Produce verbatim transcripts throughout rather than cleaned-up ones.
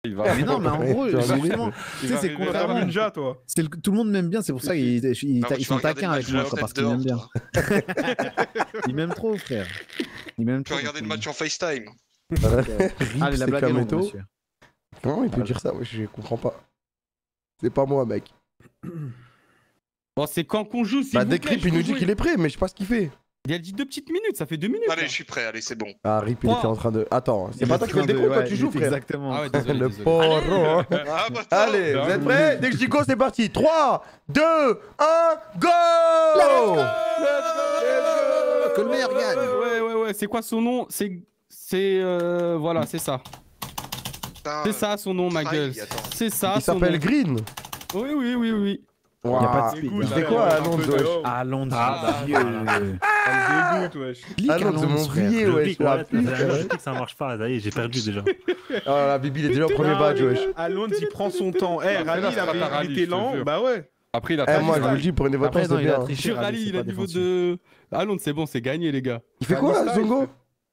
Il va... Mais non, mais en gros, justement, tu sais, c'est contrairement. Ninja, toi. Le... Tout le monde m'aime bien, c'est pour ça qu'ils ils, ils sont taquins avec moi, parce qu'ils m'aiment bien. Ils m'aiment trop, frère. Ils m'aiment trop. Tu peux regarder le match en FaceTime. Allez, la blague est longue, monsieur. Comment il peut dire ça? Je comprends pas. C'est pas moi, mec. Bon, c'est quand qu'on joue, Bah, Décryp, il nous dit qu'il est prêt, mais je sais pas ce qu'il fait. Il a dit deux petites minutes, ça fait deux minutes. Allez, je suis prêt, allez, c'est bon. Ah, Rip, il était en train de. Attends, c'est pas toi qui fais le décompte, toi tu joues, frère. Exactement. Ah ouais, désolé, Le désolé. poro. Ah, bah, Allez, vous êtes prêts? Dès que je dis go, c'est parti. trois, deux, un, go! Que le meilleur gagne. Ouais, ouais, ouais, c'est quoi son nom? C'est. C'est. Euh, voilà, c'est ça. C'est ça son nom, ma gueule. C'est ça. Il s'appelle Green. Oui, oui, oui, oui. Il n'y a pas de speed. Il fait quoi à Londres, wesh? À Londres, ah, bah, ça me dégoûte, wesh. À Londres, c'est mon vieux, wesh. Ça marche pas, ça y est, j'ai perdu déjà. Oh la Bibi, il est déjà au premier badge, wesh. À Londres, il prend son temps. Eh, Rally, il avait été lent. Bah ouais. Après, il a Eh, moi, je vous le dis, prenez votre temps, c'est bien. Sur Rally, il a niveau de. À Londres, c'est bon, c'est gagné, les gars. Il fait quoi, Zongo?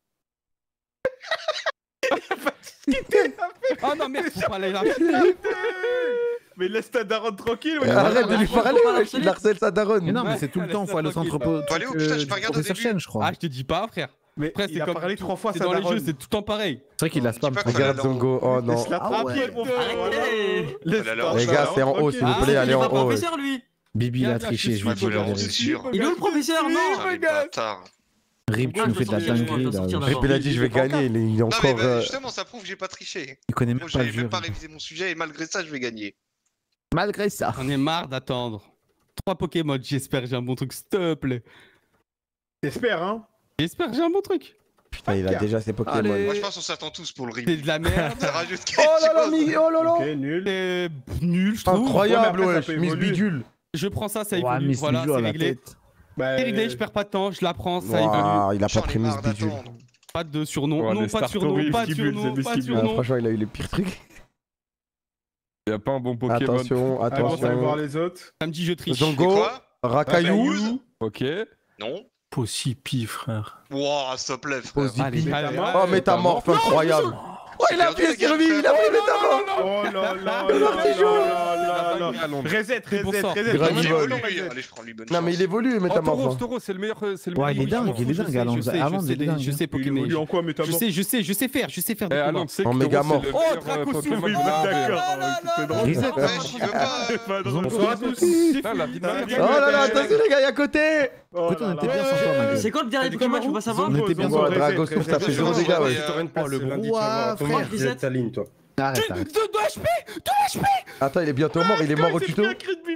Ah non, merde, faut pas aller là. Mais laisse ta daronne tranquille, wesh. Arrête de lui parler, wesh. Il harcèle sa daronne. Mais non, mais c'est tout le temps, faut aller au centre professeur Chen, je crois. Ah, je te dis pas, frère. Mais après, il a parlé trois fois, c'est sa dans les daronne. jeux, c'est tout le temps pareil. C'est vrai qu'il a spam. Regarde Zongo, oh non. Ah ouais. Les gars, c'est en haut, s'il vous plaît, allez en haut. Professeur, lui. Bibi, il a triché, je vais te dire. Il est où le professeur? Non. Rip, tu nous fais de la dinguerie là. Rip, il a dit je vais gagner, il est encore. Non, mais justement, ça prouve que j'ai pas triché. Il connaît même pas le J'avais jeu. même pas révisé mon sujet et malgré ça, je vais gagner. Malgré ça. J'en ai marre d'attendre. Trois Pokémon, j'espère que j'ai un bon truc, s'il te plaît. J'espère, hein. J'espère que j'ai un bon truc. Putain, il a déjà ses Pokémon. Allez. Moi, je pense qu'on s'attend tous pour le Rip. C'est de la merde. Ça rajoute quelque Oh là là, chose. Mi- oh là là. Ok, nul. C'est nul, je trouve. Incroyable, Ouais, mais après, wesh. ça peut Miss évoluer. Bidule. Je prends ça, ça Ouais, évolue. Miss Voilà, Bidule à c'est la réglé. tête. Bah, C'est réglé, je perds pas de temps, je la prends, ça évolue. Waouh, il a pas J'en ai pris Miss marre Bidule. d'attendre. Pas de surnom, Ouais, non, les pas de Star surnom, Story, pas de vestibule, surnom, c'est pas de vestibule. Ah, surnom. franchement, il a eu les pires trucs. Il y a pas un bon Pokémon. Attention, Allez, on va aller voir attention. les autres. Samedi, je triche. C'est Zongo, quoi Rakaillou. Ok. Non. Possipi, frère. Wouah, s'il te plaît, frère. Allez, allez. Oh, métamorphe, incroyable. Oh, il a appuyé sur lui, il a pris métamorphe. Oh là là Le là artichaut. là là là. Reset, C'est bon reset, sang. reset. Grand Il niveau. évolue, Reset. lui. Allez, je prends lui bonne Non, mais il évolue, Oh, Tauros, métamorphe. Tauros, c'est le meilleur. C'est le Ouais, il est meilleur. dingue, il est Je dingue, sais, Alonso. je sais, Alonso, je il est sais, dingue. je sais Il Pokémon. évolue en quoi, Je métamorphe? sais, je sais, je sais faire, je sais faire Eh, des Alon, combats. tu sais que En Tauros, mégamorphe. c'est le Oh, meilleur, Draco euh, souffle. Pokémon. Oui, Ah, d'accord. C'est drôle. Reset. Wesh, il veut pas. Bonsoir à tous. Putain, la vie de ma mère. Oh là là, attention les gars, il y a à côté. Oh Écoute, on là était là. bien sans toi, ma gueule. C'est quoi le dernier Pokémon? Je peux pas savoir. On était bien Zongo, sans Ouais, reset, Drago reset, souffle, ça fait reset. zéro dégâts, ouais. Euh, le bon Ouah, Comment frère. je reset? ta ligne, toi. Arrête, arrête. deux H P. Attends, il est bientôt mort, il est mort au tuto.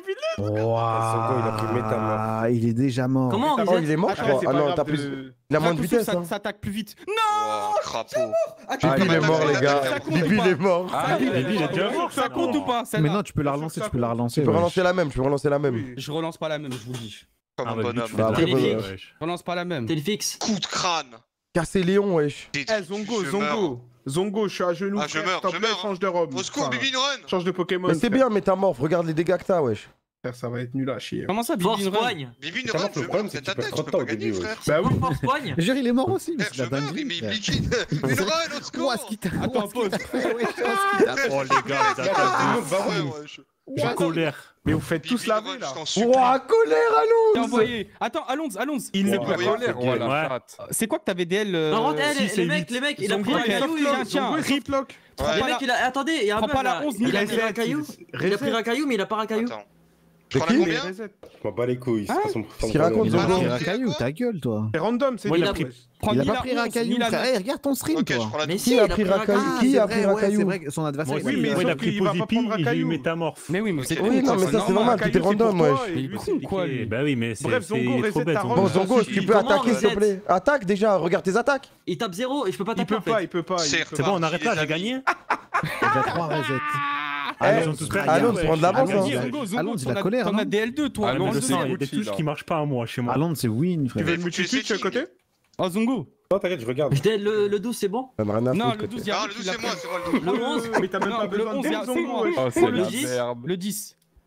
Ouah, il est déjà mort. Comment on Oh, reset? il est mort, je Après, crois. c'est Ah pas non, grave t'as de- plus. Il a moins de vitesse, hein. Ça attaque plus vite. Non. Oh, crapaud. Ah, il est mort, les gars. Ça compte Bibi, ou il est pas? mort. Ah, Bibi, il est déjà mort. Ça compte ou pas? Mais celle-là non, tu peux la relancer, tu peux la relancer. Tu peux ouais. relancer la même, tu peux relancer la même. Je relance pas la même, je vous le dis. Comme Ah, un bah, lui, bonhomme. tu fais Bah, de après, la bon, merde, euh, wesh. Je relance pas la même. Téléfixe. Coup de crâne. Casser Léon, wesh. J'ai dit, Eh, Zongo, je meurs. Zongo. Zongo, je suis à genoux. Ah, je frère, meurs, s'il te je plaît, meurs, Change de robe. Au secours, Enfin, Bibi Run. Change de Pokémon. Mais c'est frère. bien, métamorphe, regarde les dégâts que t'as, wesh. Frère, ça va être nul à chier. Comment ça, Force Bibi Run? poigne. Bibi ne T'as run, le je problème, meurs, c'est c'est que ta tu perds tête, trop tu de peux temps pas au gagner, début, frère. Bah oui. Force poigne. Jure, il est mort aussi, mais Frère, c'est je la meurs, dinguerie. il met frère. Blikid. Une run, au secours. Ouah, ce qui t'a. Attends, ouah, ce qui t'a- pause. Ouais, ouais, ce qui t'a- Oh les gars, Tout le monde va Ouais, où wesh. j'ai colère. Mais vous faites tous Bibi laver Run, là. je t'en supplie. Ouah, colère, T'es Alonso. envoyé. Attends, Alonso, Alonso. Il ne Ouais, peut oui, pas. Colère, oh la Ouais. chatte. C'est quoi que t'avais D L euh, Par contre, eh, six les et mecs, huit? les mecs, il a Zongo, pris un il a- caillou, il Tiens, a- tiens, Zongo, Rip. Riplock. Ouais. Les mecs, il a. Attendez, il y a un Prends bug pas la là. onze ni Il la a pris un dix. caillou. Il a pris un caillou, mais il a pas un caillou. Attends. Je prends la qui combien? Je m'en bats les couilles. Hein c'est pas son- Qu'est-ce qu'il raconte, Il a Zongo? pris un caillou, ta gueule, toi. C'est random, c'est Moi, il a nul, pris- wesh. Prends Il a ni pas la pris un onze, caillou, ni la frère. neuf. Eh, regarde ton stream, Ok, je toi. prends la Mais douze. si, Qui il a pris un caillou? Ah, Qui c'est a vrai, pris un ouais, caillou? c'est vrai que son adversaire. Moi il a aussi, mais pris- moi, il a sauf pris qu'il va pas Posipi prendre un et j'ai eu caillou. métamorphe. Mais oui, mais c'est Oui, con, non, quoi, mais ça, c'est normal. normal, Un tout est caillou, c'est random, pour toi, wesh. et Il est lui, con, c'est- quoi, lui. Bah oui, mais c'est Bref, c'est- Zongo, il est trop reset bête. ta Zongo. robe. Bon, Zongo, tu peux Comment attaquer, s'il te reset? plaît. Attaque déjà, regarde tes attaques. Il tape zéro et je peux pas Il taper peut en pas, fait. il peut pas. il C'est peut C'est pas. bon, on arrête là, les j'ai amis. gagné. Il a trois resets. Eh, Ils ont tous perdu. Alonso, prends de l'avance, Alonso, hein. il a- Zongo, Zongo, Alonso, il a t'en as- colère, T'en non as D L deux, toi. Alonso, Alonso, Le c'est sang, il y a Gucci, des touches là. qui marchent pas à moi chez moi. Alonso, c'est win, Tu frère. veux le multi-switch à côté? Oh, Zongo. Non, t'arrête, je regarde. Je t'ai- Le le douze, c'est bon? Ça n'a rien à Non, foutre, le côté. douze, il y a Ah, un le qui douze, l'a c'est moi, pris. c'est moi le douze. Le onze? Mais t'as même Non, pas le besoin de onze, il y a- perdre, c'est Zongo, moi. wesh. Oh, c'est Le la dix. merde. Le dix.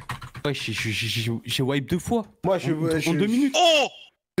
Ouais, j'ai wipe deux fois. Moi, je. En, je- en deux minutes. Oh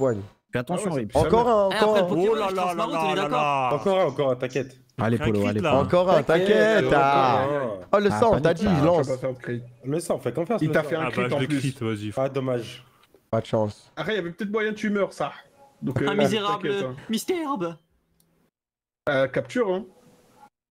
Boigne. Fais attention, Ah ouais, Rips. c'est- Encore un, Eh, encore après, un. Pokémon, Oh là je là transmaro, là on est là d'accord. là. Encore un, encore un, t'inquiète. Allez, Un Polo, crit, allez, là. Polo. Encore un, t'inquiète. Ah. Oh, le Ah, sang, panique t'as dit, pas. je Ah, tu lance. vas pas faire de crit. Le sang, fais confiance. Il le t'a sang. fait un Ah crit bah en je le plus. crit, vas-y. Ah, dommage. Pas de chance. Après, il y avait peut-être moyen que tu meurs, ça. Donc, Un euh, misérable t'inquiète, hein. Mystère. Euh, capture, hein.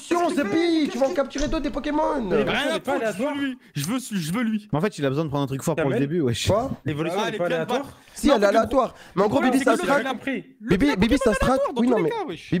l'évolution, Zepi. Tu vas en capturer d'autres des Pokémon. Rien à foutre, je veux lui. Je veux, je veux lui. Mais en fait, il a besoin de prendre un truc fort pour le début, wesh. Quoi? L'évolution n'est pas aléatoire. Si, elle est aléatoire. Mais en gros, Bibi, ça strat. Bibi, Bibi, ça strat. Oui, non, mais.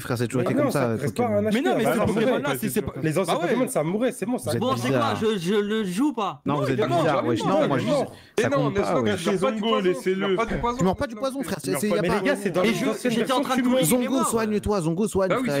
frère, c'est toujours Mais été non, comme ça. reste pas un Mais non, mais H P, ces ça Pokémon mourait. là, c'est. c'est pas- Les anciens Bah ouais. Pokémon, ça mourait, c'est bon, ça. Vous êtes Bon, c'est quoi bizarre. je, je le joue ou pas? Non, vous êtes il est mort, bizarre, il est wesh. mort, Non, il moi est je mort. dis. Ça Et non, compte pas, Nestlog, ouais. il meurt pas du Zongo, poison, laissez-le. il meurt pas du poison. Tu meurs pas du poison, frère. C'est- c'est- y a Mais pas- les gars, c'est dans Et les je- anciennes j'étais en versions train que de tu meurs. courir. Zongo, soigne-toi, Zongo, soigne, Bah oui, frère.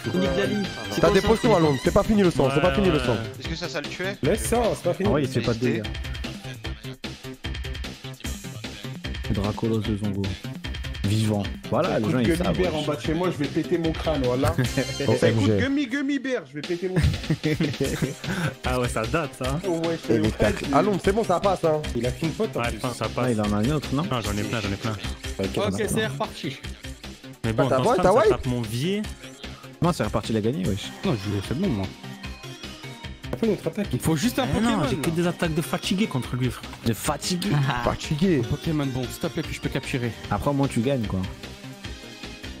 fou. Unique Dali. T'as des potions à Londres, c'est pas fini le sang, c'est pas fini le sang. Est-ce que ça, ça le tuait? Laisse ça, c'est pas fini. Ah ouais, il se fait pas de dégâts. Dracolos de Zongo. Vivant. Voilà, les gens ils savent. Gummy bear en bas de chez moi, je vais péter mon crâne, voilà. Oh, Ça écoute M G. Gummy Gummy bear, je vais péter mon Ah ouais, ça date ça. Oh ouais, Et les tacles. À Londres, c'est bon, ça passe hein. Il a qu'une faute. Ouais, enfin, ça passe. Ah, il en a un autre, non? Non, j'en ai plein, j'en ai plein. Ok, c'est reparti. Mais bon, Ah, t'as quand ouais, ça, t'as ça ouais tape mon vieux. Non, c'est reparti, il a gagné, wesh. Non, je- c'est bon, moi. Après notre attaque. Il faut juste un Eh Pokémon. non, j'ai que des attaques de fatigué contre lui, frère. De fatigué. Fatigué. Pokémon bon, s'il te plaît, que je peux capturer. Après, au moins, tu gagnes, quoi.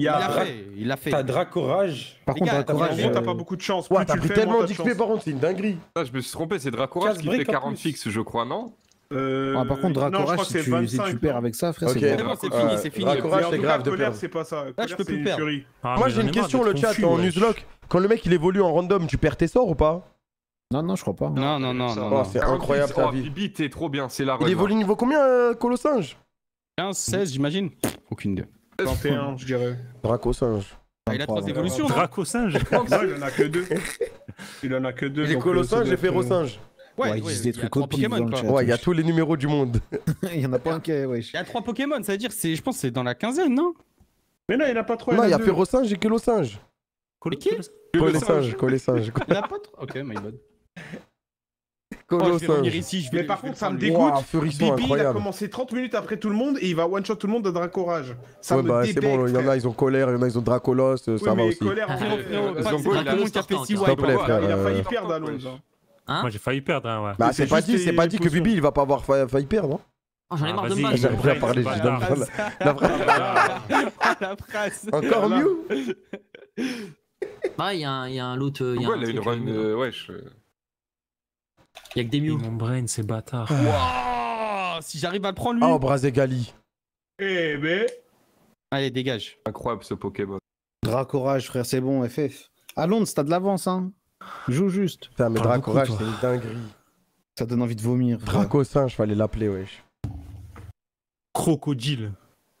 Il l'a a fait, il l'a fait. T'as Dracorage. Par contre, gars, Dracorage. En gros, t'as pas beaucoup de chance. Ouais, Plus t'as tu pris le fais, tellement moins t'as de d'X P chance. par contre, c'est une dinguerie. Ah, je me suis trompé, c'est Dracourage qui quinze fait briques en quarante plus. fixes, je crois, non? Euh... Ah, par contre, non, je Dracourage, crois si que tu, c'est vingt-cinq, si tu perds non avec ça, frère, Ok. c'est C'est bon. bon, c'est fini, c'est fini. Dracourage, Mais en c'est tout grave cas, de Colère, perdre. c'est pas ça. je Colère, peux c'est plus une perdre. furie. Ah, Moi mais j'ai j'en une ai marre question, d'être le chat, confus, en wesh. newslock. Quand le mec il évolue en random, tu perds tes sorts ou pas? Non, non, je crois pas. Non, non, non, non. Oh, non. c'est incroyable ta Oh, vie. Bibi, t'es trop bien, c'est la Il run. évolue niveau combien, euh, Colosinge? quinze, seize, j'imagine. Aucune idée. trente et un, je dirais. Dracosinge. Ah, il a trois vingt-trois, évolutions. non Draco singe. Non, il en a que deux. Il en a que deux. J'ai donc, Colosinge euh, et ça doit être, Ferrosinge. Ouais, Ouais, ils ouais, disent des il y a trucs trois au pif Pokémon, dans le quoi. chat. Ouais, il y a tous les numéros du monde. Il y en a pas un qui est, wesh. Il y a trois Pokémon, ça veut dire, c'est, je pense que c'est dans la quinzaine, non Mais non, il a pas trois. Non, il y a deux. Ferrosinge et Colosinge. Mais qui Colosinge, Colosinge. Il a pas trop. Ok, my bad. Oh, je vais revenir Colosinge. ici, je vais Mais par je vais contre, ça me le dégoûte. Ouah, Furisson, Bibi, il a incroyable. commencé trente minutes après tout le monde et il va one-shot tout le monde de Dracourage. Ça Ouais, me bah c'est débecte, bon, il y en a, frère. ils ont colère, il y en a, ils ont Dracolos, euh, Oui, ça va mais aussi. colère, en Frérot, vrai, frérot, euh, pas- Draco, c'est pas tout le monde qui a fait Draco, six S'il te wipes. plaît, voilà, frère. il a failli euh, perdre Alonso. Hein Moi j'ai failli perdre, hein, ouais. Bah c'est c'est pas juste dit, c'est les pas dit que potions. Bibi il va pas avoir fa- failli perdre, non? Oh, j'en ai Ah, marre de vas-y, mal. J'arrive pas à parler, c'est je pas donne grave. la- la phrase. La phrase. Encore Voilà. mieux? Ah, il y a un, il y a un loot. euh, il y a Pourquoi un elle a une truc, run euh, euh, wesh. Il y a que des Et Mew. mon brain, c'est bâtard. Wouah, si j'arrive à le prendre lui. Oh, Brazegali. Eh ben. Allez, dégage. Incroyable ce Pokémon. Dracourage, frère, c'est bon, F F. À Londres, t'as de l'avance, hein. Joue juste. Putain, mais Parle Dracourage, beaucoup, c'est une dinguerie. Ça donne envie de vomir. frère. Dracosinge, fallait l'appeler, wesh. Crocodile.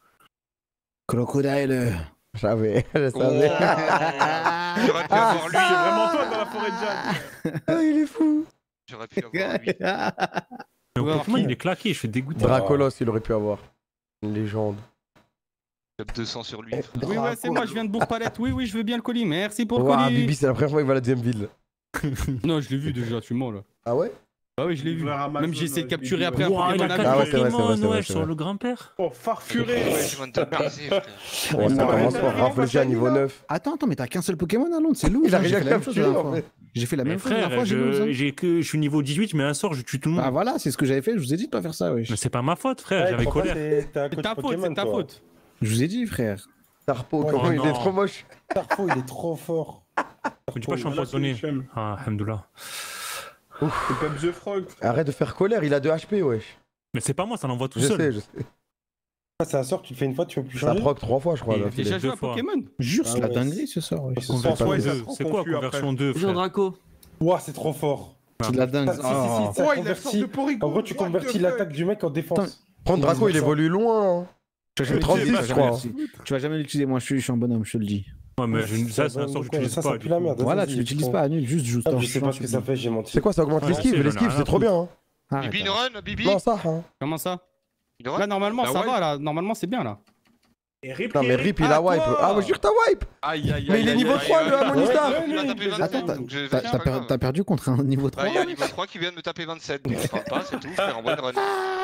Crocodile. J'avais, je savais. J'aurais pu avoir lui. C'est vraiment toi dans la forêt de Jade. Ah, il est fou. J'aurais pu avoir lui. Le Ouais, Pokémon qui il est claqué, je suis dégoûté. Dracolos, il aurait pu avoir. Une légende. J'ai deux cents sur lui. Oui, ouais, c'est moi, je viens de Bourg-Palette. Oui, oui, je veux bien le colis. Merci pour le Ouah, colis. Bibi, c'est la première fois qu'il va à la deuxième ville. Non, je l'ai vu déjà, tu mens là. Ah ouais? Ah oui, je l'ai vu. Vers Amazon, Même j'ai essayé de euh, capturer Bibi, après un ouais. Ouah, il a Pokémon quatre Ah ouais, à c'est vrai, c'est vrai, Pokémon, c'est vrai, wesh, c'est sur vrai. le grand-père. Oh, farfuré. Ouais, je viens de te briser, frère. Bon, ça Ouais, commence ouais, fort. ouais, Rafle à niveau ouais, neuf. Attends, attends, mais t'as qu'un seul Pokémon à Londres, c'est lourd. Il a hein, j'ai rien fait la même chose la capturé, dernière en fois. fait. J'ai fait la Mais même chose la frère, dernière fois, j'ai je, lourd, j'ai que, je suis niveau dix-huit, mais un sort, je tue tout le monde. Ah voilà, c'est ce que j'avais fait, je vous ai dit de pas faire ça, wesh. Mais c'est pas ma faute, frère, j'avais colère. T'es un C'est coach ta faute, Pokémon, c'est ta toi. faute. Je vous ai dit, frère. Tarpo, Oh comment il est non. trop moche. Tarfo, il est trop fort. Me dis pas, je suis empoisonné. Ah, alhamdoulilah. C'est Pep the Frog. Arrête de faire colère, il a deux H P, wesh. Mais c'est pas moi, ça l'envoie tout Je seul. sais, je sais. Ah, c'est un sort, tu le fais une fois, tu peux plus Ça changer. proc trois fois, je crois. Et là. déjà Déjà deux joué à fois. Pokémon. Jure, Ah c'est la ouais, dinguerie ce soir, wesh. C'est Conversion Ouais, ça deux. se rend C'est quoi confus conversion deux, Bonjour frère? Draco. Ouah, c'est trop fort. C'est de la dingue. Ah, si, si, Oh. si, ça Oh, il a sorti convertit. de Porigo. En gros, tu What the convertis fuck. l'attaque du mec en défense. Prendre Draco, il évolue loin. hein. Tu vas jamais trente-six, l'utiliser, je tu vas crois. jamais- Tu vas jamais l'utiliser, moi je suis, je suis un bonhomme, je te le dis. Ouais, mais Ouais, je- ça, c'est un ça, sort que ça, j'utilise ça pas. pue du la coup. merde. Voilà, vas-y, tu l'utilises prends. pas, nul, juste juste. Ah, je sais pas ce que ça fait, j'ai menti. C'est quoi, ça augmente Ouais, l'esquive? c'est, j'en ai L'esquive, rien c'est à trop bien. hein. Arrête, Bibi, une arrête. run, Bibi. Non, ça. hein. Comment ça Une run. Là, normalement, Bah ça ouais. va, là. Normalement, c'est bien, là. Et Rip, Non, mais Rip, il Ah, a wipe. toi Ah, mais jure, t'as wipe. Aïe aïe aïe. Mais il est aïe, niveau aïe, trois, aïe, le aïe. Amonistar. Il m'a tapé Attends, vingt-sept, t'as- donc je- t'as c'est t'as pas per- grave. t'as perdu contre un niveau Ouais, trois. il y a un niveau trois qui vient de me taper vingt-sept, donc je parle pas, c'est tout, frère, en bonne run.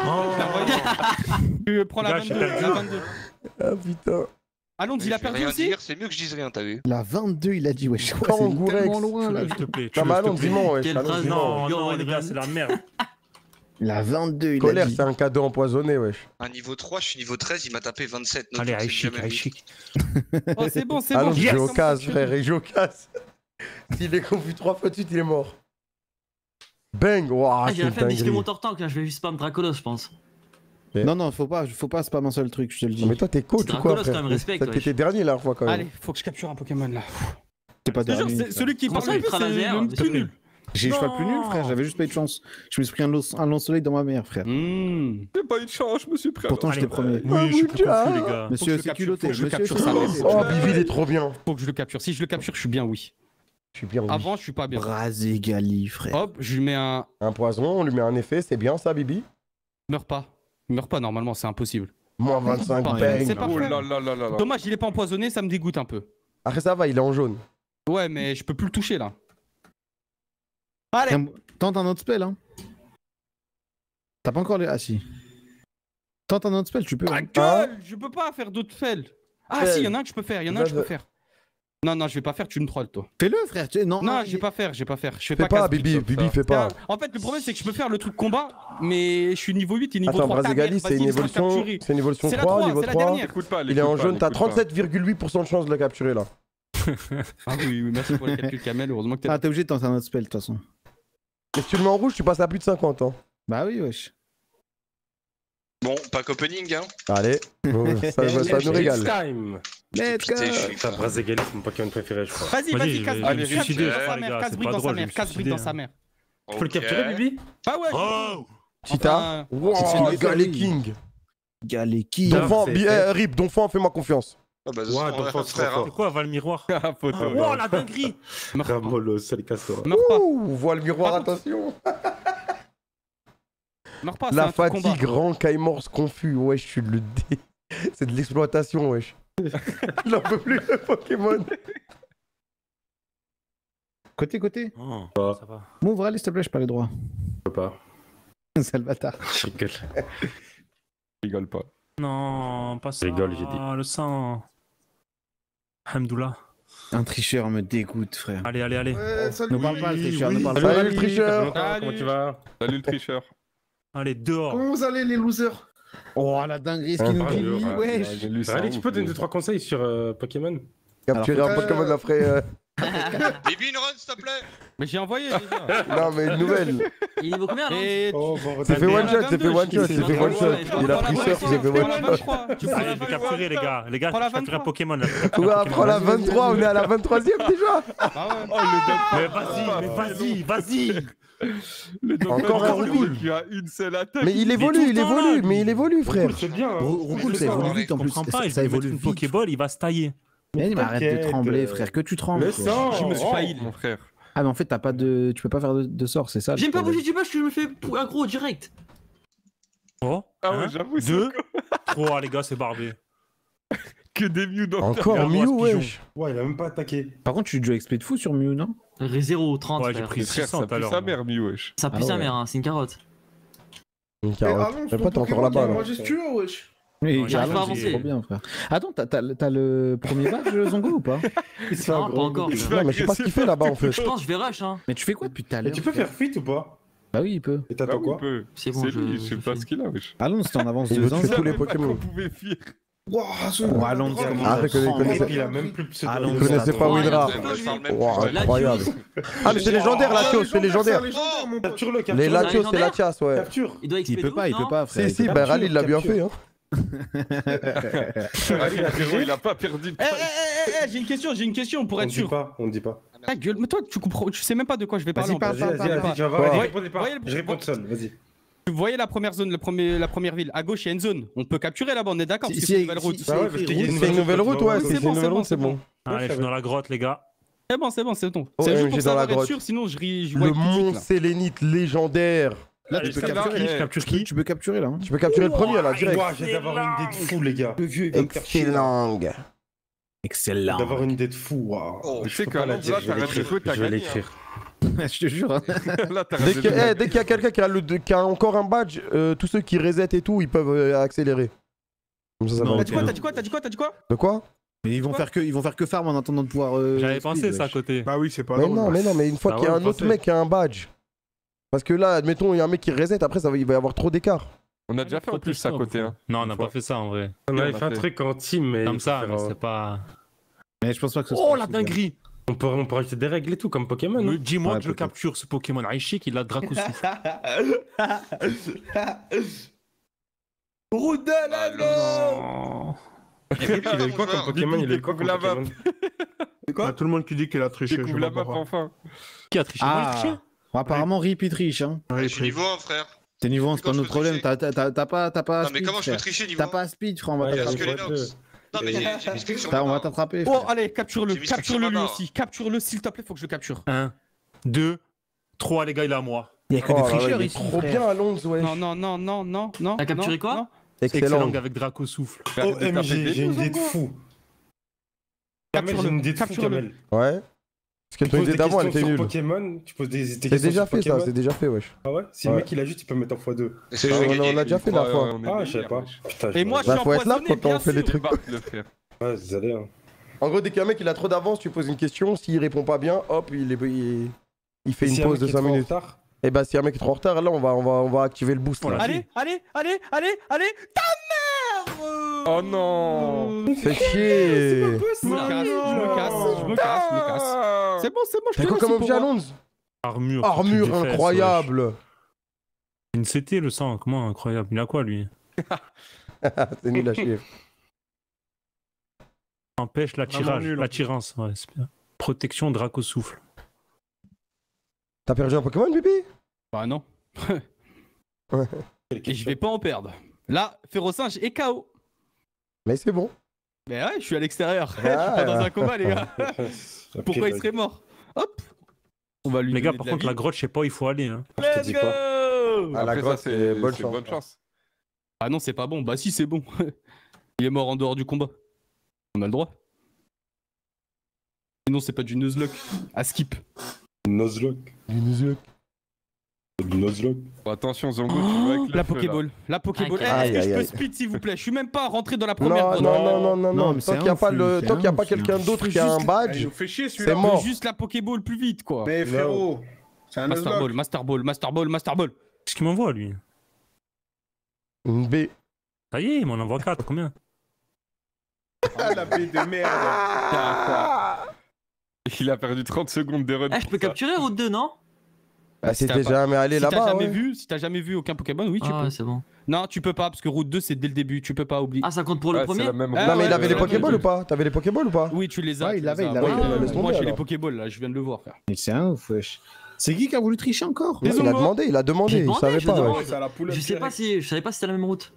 Tu prends la Gars, j'ai vingt-deux. perdu. La vingt-deux. Ah, putain. Alonso, il a Je vais perdu rien aussi. dire, c'est mieux que je dise rien, t'as vu. La vingt-deux, il a dit, wesh. Ouais, Quand c'est Gourex, tellement loin là. S'il te plaît. Non, mais allons, s'il te plaît. dis-moi, wesh. Quelle allons, phrase, dis-moi. Non, Yo, non, One les gars, Run. c'est la merde. La vingt-deux, il a Colère, dit. c'est un cadeau empoisonné, wesh. Un niveau trois, je suis niveau treize, il m'a tapé vingt-sept. donc Allez, c'est Aïchik, jamais Aïchik. Oh, c'est bon, c'est bon. Allons, je il sais joue au comment casse, ça frère, il joue au casse. S'il est confus trois fois de suite, il est mort. Bang, waouh, Ah, c'est j'ai la une flemme d'esquiver mon dinguerie. tortank là, je vais juste spam Dracolos, je pense. Non, non, faut pas, faut pas spam un seul truc, je te le dis. Non, mais toi, t'es coach C'est ou quoi, Dracolos, frère? quand même, respect, Ça, wesh. T'étais dernier la dernière fois, quand même. Allez, faut que je capture un Pokémon là. C'est pas Je te jure, dernier. c'est celui qui Comment parle ça, le il plus, c'est travaille, le monsieur plus nul. J'ai choix plus nul, frère, j'avais juste pas eu de chance. Je me suis pris un long, un long soleil dans ma mère, frère. Mmh. J'ai pas eu de chance, je me suis pris. Pourtant, Allez, j'étais premier. Oui, je suis plus Ah, confus, les gars. Faut que Monsieur, je le c'est capture, culotté. faut que je le Monsieur, capture, c'est ça culotté. reste. Oh, Bibi, il est trop bien. Faut que je le capture. Si je le capture, je suis bien, oui. Je suis bien, oui. Avant, je suis pas bien. Brazegali, frère. Hop, je lui mets un. Un poison, on lui met un effet, c'est bien ça, Bibi? Meurs pas. Meurs pas, normalement, c'est impossible. Moins vingt-cinq, Pas- bang. c'est pas- Oh là là là là là. Dommage, il est pas empoisonné, ça me dégoûte un peu. Après, ça va, il est en jaune. Ouais, mais je peux plus le toucher là. Allez. Tiens, tente un autre spell, hein. T'as pas encore les. Ah, si. Tente un autre spell, tu peux. Ta hein. gueule, je peux pas faire d'autres spells. Ah Spell. si, il y en a un que je peux faire, il y en a un que je peux faire. Non, non, je vais pas faire, tu me trolles toi. Fais-le, frère. tu- Non, Non, ah, je vais pas faire, je vais pas faire. Je fais Fais pas, pas, casse Bibi, Pixel, Bibi, ça. fais pas. En fait, le problème c'est que je peux faire le truc combat, mais je suis niveau huit et niveau Attends, trois. Ta Brazegali, mère, c'est vas-y, une laisse-moi évolution. capturer. C'est une évolution C'est la trois, trois, niveau c'est la trois. dernière. Écoute pas, Il est l'écoute en pas, jaune, t'as l'écoute pas. trente-sept virgule huit pour cent de chance de le capturer là. Ah oui, oui, merci pour les calculs Kamel, heureusement que t'es Ah, là. t'es obligé de tenter un autre spell, de toute façon. Et si tu le mets en rouge, tu passes à plus de cinquante. Hein. Bah oui, wesh. Bon, pack opening, hein. Allez, bon, ça, ça, ça nous régale. Time. Let's go. Ça, Brazegali, c'est mon Pokémon préféré, je crois. Vas-y, vas-y, casse Allez, brique suicidé, dans sa les mère, gars, casse c'est brique pas dans sa drôle, je mère, me casse suis brique dans suicidé, sa mère. Tu peux le capturer, Bibi? Ah ouais. Oh Tita. Wow, Galé King. Galé King. Donfant, c'est- bi- eh, Rip, Donfant, fais-moi confiance. Ah bah, Ouais, c'est donc, mon c'est frère, trop hein. C'est quoi, va le miroir Ah, photo. Oh la dinguerie Ramolo, salut, casse-toi. Meurs pas, Ouh, voit le miroir, attention. meurs pas, c'est La un truc combat. fatigue rend Kaimors confus. Wesh, je suis le dé. C'est de l'exploitation, wesh. Il en peut plus, le Pokémon. Côté, côté. Oh, Ah. ça va. M'ouvre, allez, s'il te plaît, je pas les droits. Je peux pas. Sale bâtard. Je rigole. Je rigole pas. Non, pas ça. Rigole, j'ai dit. Ah, le sang. Hamdoullah. Un tricheur me dégoûte, frère. Allez, allez, allez. Ne parle pas, le tricheur, ne parle Salut, pas. le tricheur. Comment tu vas? Salut le tricheur. Allez, dehors. Comment vous allez, les losers? Oh, la dinguerie, ce qu'il nous Ah, dit, ouais, ouais, wesh. J'ai lu ça Allez, où, tu peux donner mais- deux trois conseils sur euh, Pokémon? Capturer Alors, un Pokémon après. euh, Bibi, une run, s'il te plaît. Mais j'ai envoyé déjà. Non, mais une nouvelle. Il est niveau combien là? Et Oh, bon, C'est fait Il y en one a shot, c'est fait vingt-deux, one shot, je c'est dis, fait one ouais, shot. ouais, Il prends a la pris surf, il s'est fait vingt-trois, one prends la shot. vingt-trois, tu prends Allez, la je vais capturer, les gars. Les gars, Prends je la vais capturer un vingt-trois. Pokémon. Là. Je vais capturer Ouais, un après Pokémon. la vingt-trois, on est à la vingt-troisième déjà. Ah ouais. Oh, le Mais vas-y, mais vas-y, vas-y. Le docteur Encore un Roucoule Roucoule. qui a une seule attaque. Mais il tout évolue, le il temps là, évolue, lui. mais il évolue, frère. C'est bien. hein. Roucoule, ça Mais évolue je vite en Je plus. comprends pas, Ça il ça va mettre évolue une vite. Pokéball, il va se tailler. Mais mais arrête de T'inquiète, trembler, euh, frère. Que tu trembles. Le quoi. sang. Je me suis oh. failli, mon frère. Ah, mais en fait, t'as pas de. Tu peux pas faire de, de sort, c'est ça. le J'aime pas problème. bouger du match, je me fais pou- aggro direct. Oh, Ah ouais, un, j'avoue, c'est deux, trois, les gars, c'est barbé. que des Mew dans le Encore Regarde-moi Mew, ce pigeon. wesh. Ouais, il a même pas attaqué. Par contre, tu joues X P de fou sur Mew, non? zéro trente. Ouais, j'ai frère. pris Frère, six cents ça tout à pue l'heure. sa mère, Mew, wesh. Ça pue Ah sa ouais. mère, hein, c'est une carotte. Une carotte. Mais pourquoi t'es encore là-bas, là? majestueux, wesh. Oui, Ouais, j'arrive pas à c'est avancer. trop bien, frère. Attends, t'as- t'as t'as le premier badge, Zongo, ou pas? Il se fait Non, un pas gros encore. goût. Non, mais je sais pas ce qu'il fait là-bas en fait. Je pense que je vais rush, hein. Mais tu fais quoi depuis tout à Mais l'heure? tu peux faire fuite ou pas? Bah oui, il peut. Et Ah t'attends oui, quoi? peu. C'est bon, C'est je- lui, je sais je pas fais. ce qu'il a, wesh. Allons, c'était en avance Il de veut deux tuer ans. tous les Pas qu'on Pokémon. pouvait fuir. Wouah, ce Oh, allons, c'est comment Ah, ça reconnais- tremble. connaissez- Il a même plus pseudo. Allons, Il connaissait pas Ouais, Winrar. il a- Moi, je parle même Wow, plus. incroyable. Ah, mais c'est légendaire, Latios, c'est légendaire. Capture-le, Les capture-le. Latios, c'est légendaire Latias, ouais. Capture. Il doit X P Il peut de pas, ouf, il peut non pas, frère. Si, si, il peut bah pas. Rally, il l'a bien capture. fait. Hein. Allez, la zéro, il a pas perdu. Eh, eh, eh, eh, j'ai une question, j'ai une question pour On être dit sûr. pas, on dit pas. Ta gueule, mais toi, tu comprends, tu sais même pas de quoi je vais parler. Vas-y, en parle, fait. parle, Vas-y, vas-y, parle. vas-y, tu vas Ouais. voir. Ouais. Répondez pas. Voyez le- Je réponds seul, vas-y. Vous voyez la première zone, la première, la première ville. À gauche, il y a une zone. On peut capturer là-bas, on est d'accord. Si- parce que si- c'est une nouvelle route. si- Bah ouais, parce qu'il y a C'est une nouvelle route, ouais. Oui, Si c'est c'est bon, une c'est nouvelle bon, route, c'est c'est bon. Allez, je suis dans la grotte, les gars. C'est bon, c'est bon, c'est bon. Oh, C'est M juste G pour dans la savoir être grotte. sûr, sinon je ris. je Le wipe tout de suite, mont là. sélénite légendaire. Là, Allez, tu peux je capturer. capture qui Je capture qui Tu peux capturer là. hein. Tu peux capturer le premier là, direct. Ouah, j'ai d'avoir une idée de fou, les gars. Le vieux, il va me faire chier. Excellent. Excellent. D'avoir une idée de fou, waouh. Oh, Tu sais peux qu'à pas la là, dire, je vais t'arrêtes de l'écrire. jouer, t'as Je vais gagné. l'écrire. Je te jure. hein. Là, t'as Dès raté que- le- eh, dès qu'il y a quelqu'un qui, a le- qui a encore un badge, euh, tous ceux qui reset et tout, ils peuvent euh, accélérer. Comme ça, ça Non, va. T'as dit quoi, t'as dit quoi, t'as dit quoi, t'as dit quoi? De quoi? Mais ils vont faire que, ils vont faire que farm en attendant de pouvoir. euh, J'avais speed, pensé ça à wesh. côté. Bah oui, c'est pas Mais drôle. non, mais non, mais une fois Bah qu'il y a ouais, un vous autre pensez. mec qui a un badge. Parce que là, admettons, il y a un mec qui reset, après ça va, il va y avoir trop d'écart. On a déjà fait en plus ça à côté. Hein. Non, on n'a Une pas fois. fait ça en vrai. On on avait a fait un fait. truc en team, mais. Comme il faut ça, faire, mais euh, c'est pas. Mais je pense pas que ce Oh soit la aussi bien. dinguerie On peut, on peut rajouter des règles et tout, comme Pokémon. Me- hein. Dis-moi Ouais, que je le peut-être. capture ce Pokémon Aishik, il a Draco souffle. Oh. Il est quoi comme Pokémon? Il est quoi comme Découvre la Pokémon? Bah, tout le monde qui dit qu'il a triché. je Découvre sais la pas map pourquoi. enfin. Qui a triché Moi, j'ai Ah. triché Bon, apparemment, Rip il triche. Hein. Ouais, Je suis il niveau un, frère. T'es niveau un, c'est pas Comment je notre peux problème. tricher T'as t'as- t'as pas, t'as pas. Non, mais speed, comment je peux frère. tricher niveau T'as un? pas speed, frère. On va Ouais, Parce t'attraper. que les niveau deux. Nox. Non, mais j'ai j'ai mis ce sur T'as- On va le t'attraper. Oh, frère. allez, capture-le, J'ai mis ce capture-le sur lui ma barre. aussi. Capture-le, s'il te plaît, faut que je le capture. un, deux, trois, les gars, il est à moi. Il y a que Oh des là là, tricheurs il est ici. trop frère. bien Alonso, ouais. Non, non, non, non, non, non. T'as capturé non, quoi non. Excellent. Excellent avec Draco souffle. Arrête de O M taper G, des j'ai une news, idée de encore. fou. Kamel, j'ai une idée de fou, Capture-le. Kamel. Ouais. Parce que Tu ton poses idée des d'avant, elle questions était sur nulle. Pokémon, tu poses des des C'est questions déjà sur fait ça, Pokémon. c'est déjà fait, wesh. Ah ouais? Si le mec il a juste, il peut mettre en fois deux. C'est Ah, fait on gagner. l'a déjà fait la Ouais, fois. on est Ah, des je savais pas. meilleurs, wesh. Putain, Et moi, je Bah, suis faut être là empoisonné, quand on bien fait les sûr. trucs. Bart, le frère. Ouais, désolé. Hein. En gros, dès qu'un mec il a trop d'avance, tu poses une question, s'il répond pas bien, hop, il, est- il, il fait Et une si un pause mec de est cinq trop en minutes. retard, Et bah, si un mec est trop en retard, là, on va, on va, on va activer le boost. Là. Allez, allez, allez, allez, allez. Ta mère. Oh non. Fais chier. Je me casse, je me casse, je me casse, je me casse. C'est bon, c'est bon, je T'as te quoi laisse comme pour objet, moi. Alonso? Armure. Armure toutes les fesses, incroyable. wesh. Une C T, le sang, comment incroyable. Il a quoi, lui C'est nul à chier. Empêche l'attirage, nul, en l'attirance. Ouais, c'est bien. Protection Draco souffle. T'as perdu un Pokémon, Bibi? Bah non. Ouais. Et je vais pas en perdre. Là, Férocinge est K O. Mais c'est bon. Mais ouais, je suis à l'extérieur. Ah. Je suis pas dans un combat, les gars. Pourquoi il serait mort? Hop. On va lui Les gars, donner par de contre, vie. la grotte, je sais pas où il faut aller. Hein. Let's dis go. Ah, la Après, grotte, ça, c'est bonne c'est chance. bonne chance. Ah non, c'est pas bon. Bah si, c'est bon. Il est mort en dehors du combat. On a le droit. Sinon, c'est pas du Nuzlocke. À skip. Nuzlocke. Du Nuzlocke. Du Nuzlocke. Bon, attention, Zongo, tu vois avec le La feu, Pokéball. La Pokéball. Eh, Aïe, Est-ce que aïe, je peux aïe. speed, s'il vous plaît? Je suis même pas rentré dans la Non, première non, grotte. non, non, non, Non, non. mais Tant c'est qu'il n'y a un pas, flux, le... c'est Tant qu'il y a un pas flux. quelqu'un d'autre Faut qui a un juste- Ah, badge, il nous fait chier c'est celui-là. mort. Juste la Pokéball plus vite, quoi. Mais frérot, c'est un Master Ball, Nuzlocke. Master Ball, Master Ball, Master Ball. Qu'est-ce qu'il m'envoie, lui? Une B. Ça y est, il m'en envoie quatre. Combien? Ah, la baie de merde. Il a perdu trente secondes de run. Eh, je peux capturer route deux, non? Bah, si t'es t'as déjà pas- jamais allé Si t'as là-bas, jamais ouais. vu, si t'as jamais vu aucun Pokémon, oui, tu Ah, peux. ouais, c'est bon. Non, tu peux pas parce que route deux c'est dès le début, tu peux pas oublier. Ah, ça compte pour le Ouais, c'est premier? la même Ah, Non, mais ouais, il avait ouais, les ouais, Pokéballs ouais. ou pas? T'avais les Pokéballs ou pas? Oui, tu les as. Ouais, tu il les l'avait, as. il l'avait, Ouais, il l'avait. ouais, Laisse Moi tomber, j'ai les alors. Pokéballs là, je viens de le voir, frère. Mais c'est un ouf, wesh. C'est qui qui a voulu tricher encore? Ouais, Les il a Zongo. demandé, il a demandé, J'ai il demandé, savait je pas, demande. ouais. Ouais, ça la poule Je sais pas si, je savais pas si c'était la même route.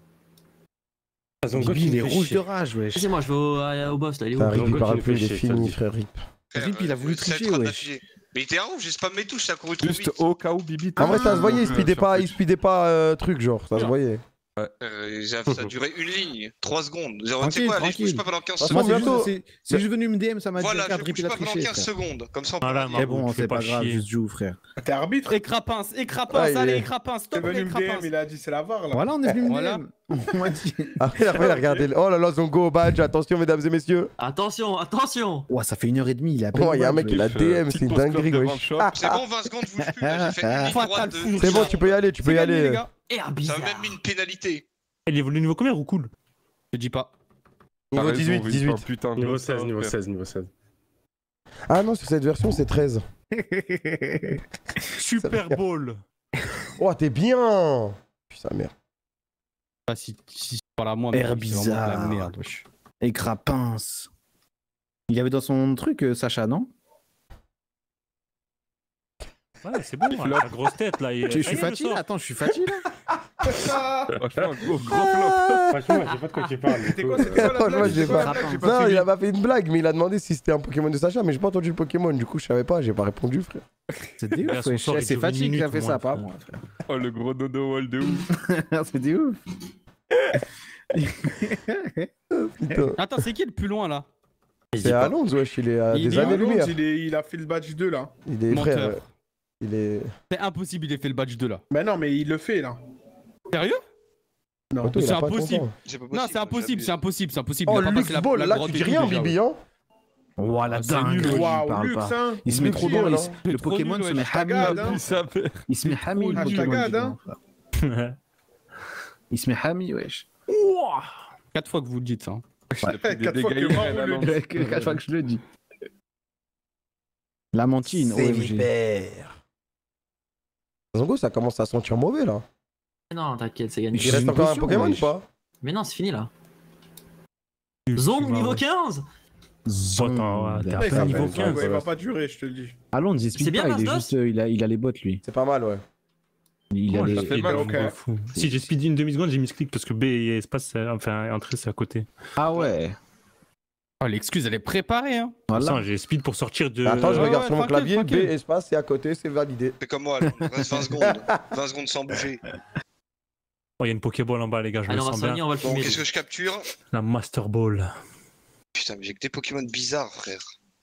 Bibi, il est rouge de rage, wesh. C'est moi, je vais au, à- au boss là, il est où? Putain, Rip, il Zongo, parle tu plus, me il est fais chier, fini, ça frère Rip. Rip, il a voulu C'est tricher, en train wesh. d'afficher. Mais il était un ouf, j'ai spammé touche, ça a couru trop Juste vite. au cas où Bibi. En vrai, ça se voyait, il euh, speedait sur pas, Twitch. il speedait pas euh, truc, genre, ça se voyait. Euh, ça, ça a duré une ligne, trois secondes. Tu sais Tranquille, quoi, allez, je tranquille. bouge pas pendant quinze Moi, Moi, secondes. c'est bientôt. juste, c'est- c'est juste venu me D M, ça m'a dit Voilà, je regarde, Rip, bouge il a pas pendant triché, quinze frère. secondes. Comme ça, on peut Ah là, pas dire. Mais Margot, bon, tu fais c'est pas pas grave, chier. juste joue, frère. T'es arbitre? Et Crapince, et Crapince, Ah, il allez, est- Crapince, T'es stop venu les me D M, Crapince. il a dit c'est la var là. Voilà, on est venu me Voilà. D M. On m'a dit. Après, après, il a regardé. le- Oh là là, Zongo au badge, attention, mesdames et messieurs. Attention, attention! Ouais, ça fait une heure et demie, il a à peine. Oh, il y a un mec, il a Petite D M, c'est une pause club dinguerie, de wesh. vingt shots. Ah, C'est bon, vingt secondes, bouge plus. Là, j'ai fait une ligne Fatal droite. full. de- c'est bon, tu peux y aller, tu peux C'est y gagné, les aller. gars. Et un Ça bizarre! m'a même mis une pénalité. Il évolue niveau combien ou cool? Je dis pas. T'as Niveau raison, dix-huit, Rip, dix-huit. un putain de Niveau gosse, seize, niveau frère. seize, niveau seize. Ah non, sur cette version, c'est treize. Super Bowl. Oh, t'es bien. Putain, merde. Ah, si, si c'est pas la moi, Air mais c'est vraiment de la bizarre. merde, wesh. Et Crapince. Il avait dans son truc, euh, Sacha, non? Ouais, c'est bon, hein, la grosse tête là. il- Je je Ah, suis il le fatigué, sort. attends, je suis fatigué là. Franchement, gros, gros flop. Franchement, je sais pas de quoi tu parles. C'était quoi, c'était quoi la Franchement, blague? j'ai C'était quoi pas- la blague? J'ai Non, pas il suivi. a pas fait une blague, mais il a demandé si c'était un Pokémon de Sacha, mais j'ai pas entendu le Pokémon, du coup je savais pas, j'ai pas répondu, frère. C'était Là, ouf, son wesh. sort, il C'est dure une fatigue qui a minute, fait au ça, moins, pas frère. moi, frère. Oh, le gros dodo wall de ouf. C'était ouf. Putain. Attends, c'est qui le plus loin là? C'est Alonso, wesh, il est à Il des est années-lumière. Il, est- il a fait le badge deux là. Il est frère. Menteur. euh, Il est. C'est impossible, il ait fait le badge deux là. Mais non, mais il le fait là. Sérieux? Non. Auto, il c'est a pas impossible. content. C'est pas Non, possible, c'est impossible, j'ai c'est impossible, c'est impossible. Oh, Il a pas Lux passé la, Ball, la là grotte tu et dis tout, rien, déjà. Bibi, hein. Voilà, Ah, c'est dingue, nul, il Waouh, parle Lux, pas. hein. Il se met Lux, trop il est dans là. le C'est trop Pokémon nul, se ouais. met Tagad, Hami. hein. Il s'appelle. Il se met Hami, le Ah, Pokémon. Tagad, du hein. coup, frère. Il se met Hami, wesh. Quatre fois que vous le dites ça. hein. Il a pris des Quatre fois dégâts que Mort irréels à le lance. dit. Quatre fois que je le dis. Lamentine, C'est O M G. vipère. Zongo, ça commence à sentir mauvais là. Non, t'inquiète, c'est gagné. Il reste encore un potion, Pokémon ou wesh. pas? Mais non, c'est fini là. Tu Zone vas- niveau quinze! Zone, ouais, t'es Ouais, à il fond, va niveau pas- quinze. ouais, il va pas durer, je te le dis. Alonso, il explique C'est bien, pas, il est Nasdos juste, euh, il a, il a les bottes, lui. C'est pas mal, ouais. Il a Moi, les... ça fait mal, ok. je m'en fous. Si j'ai speedé une demi-seconde, j'ai mis ce clic parce que B et espace, c'est- enfin, entrée, c'est à côté. Ah ouais. Oh, l'excuse, elle est préparée, hein. Voilà. Ça, j'ai speed pour sortir de. Attends, je ouais, regarde ouais, sur mon tranquille, clavier, B, tranquille. espace, c'est à côté, c'est validé. Fais comme moi, là. Reste vingt secondes. vingt secondes sans bouger. Oh, il y a une Pokéball en bas, les gars, je Allez, le on va sens soigner, bien. on va le Bon, fumer. qu'est-ce que je capture? La Master Ball. Putain, mais j'ai que des Pokémon bizarres, frère.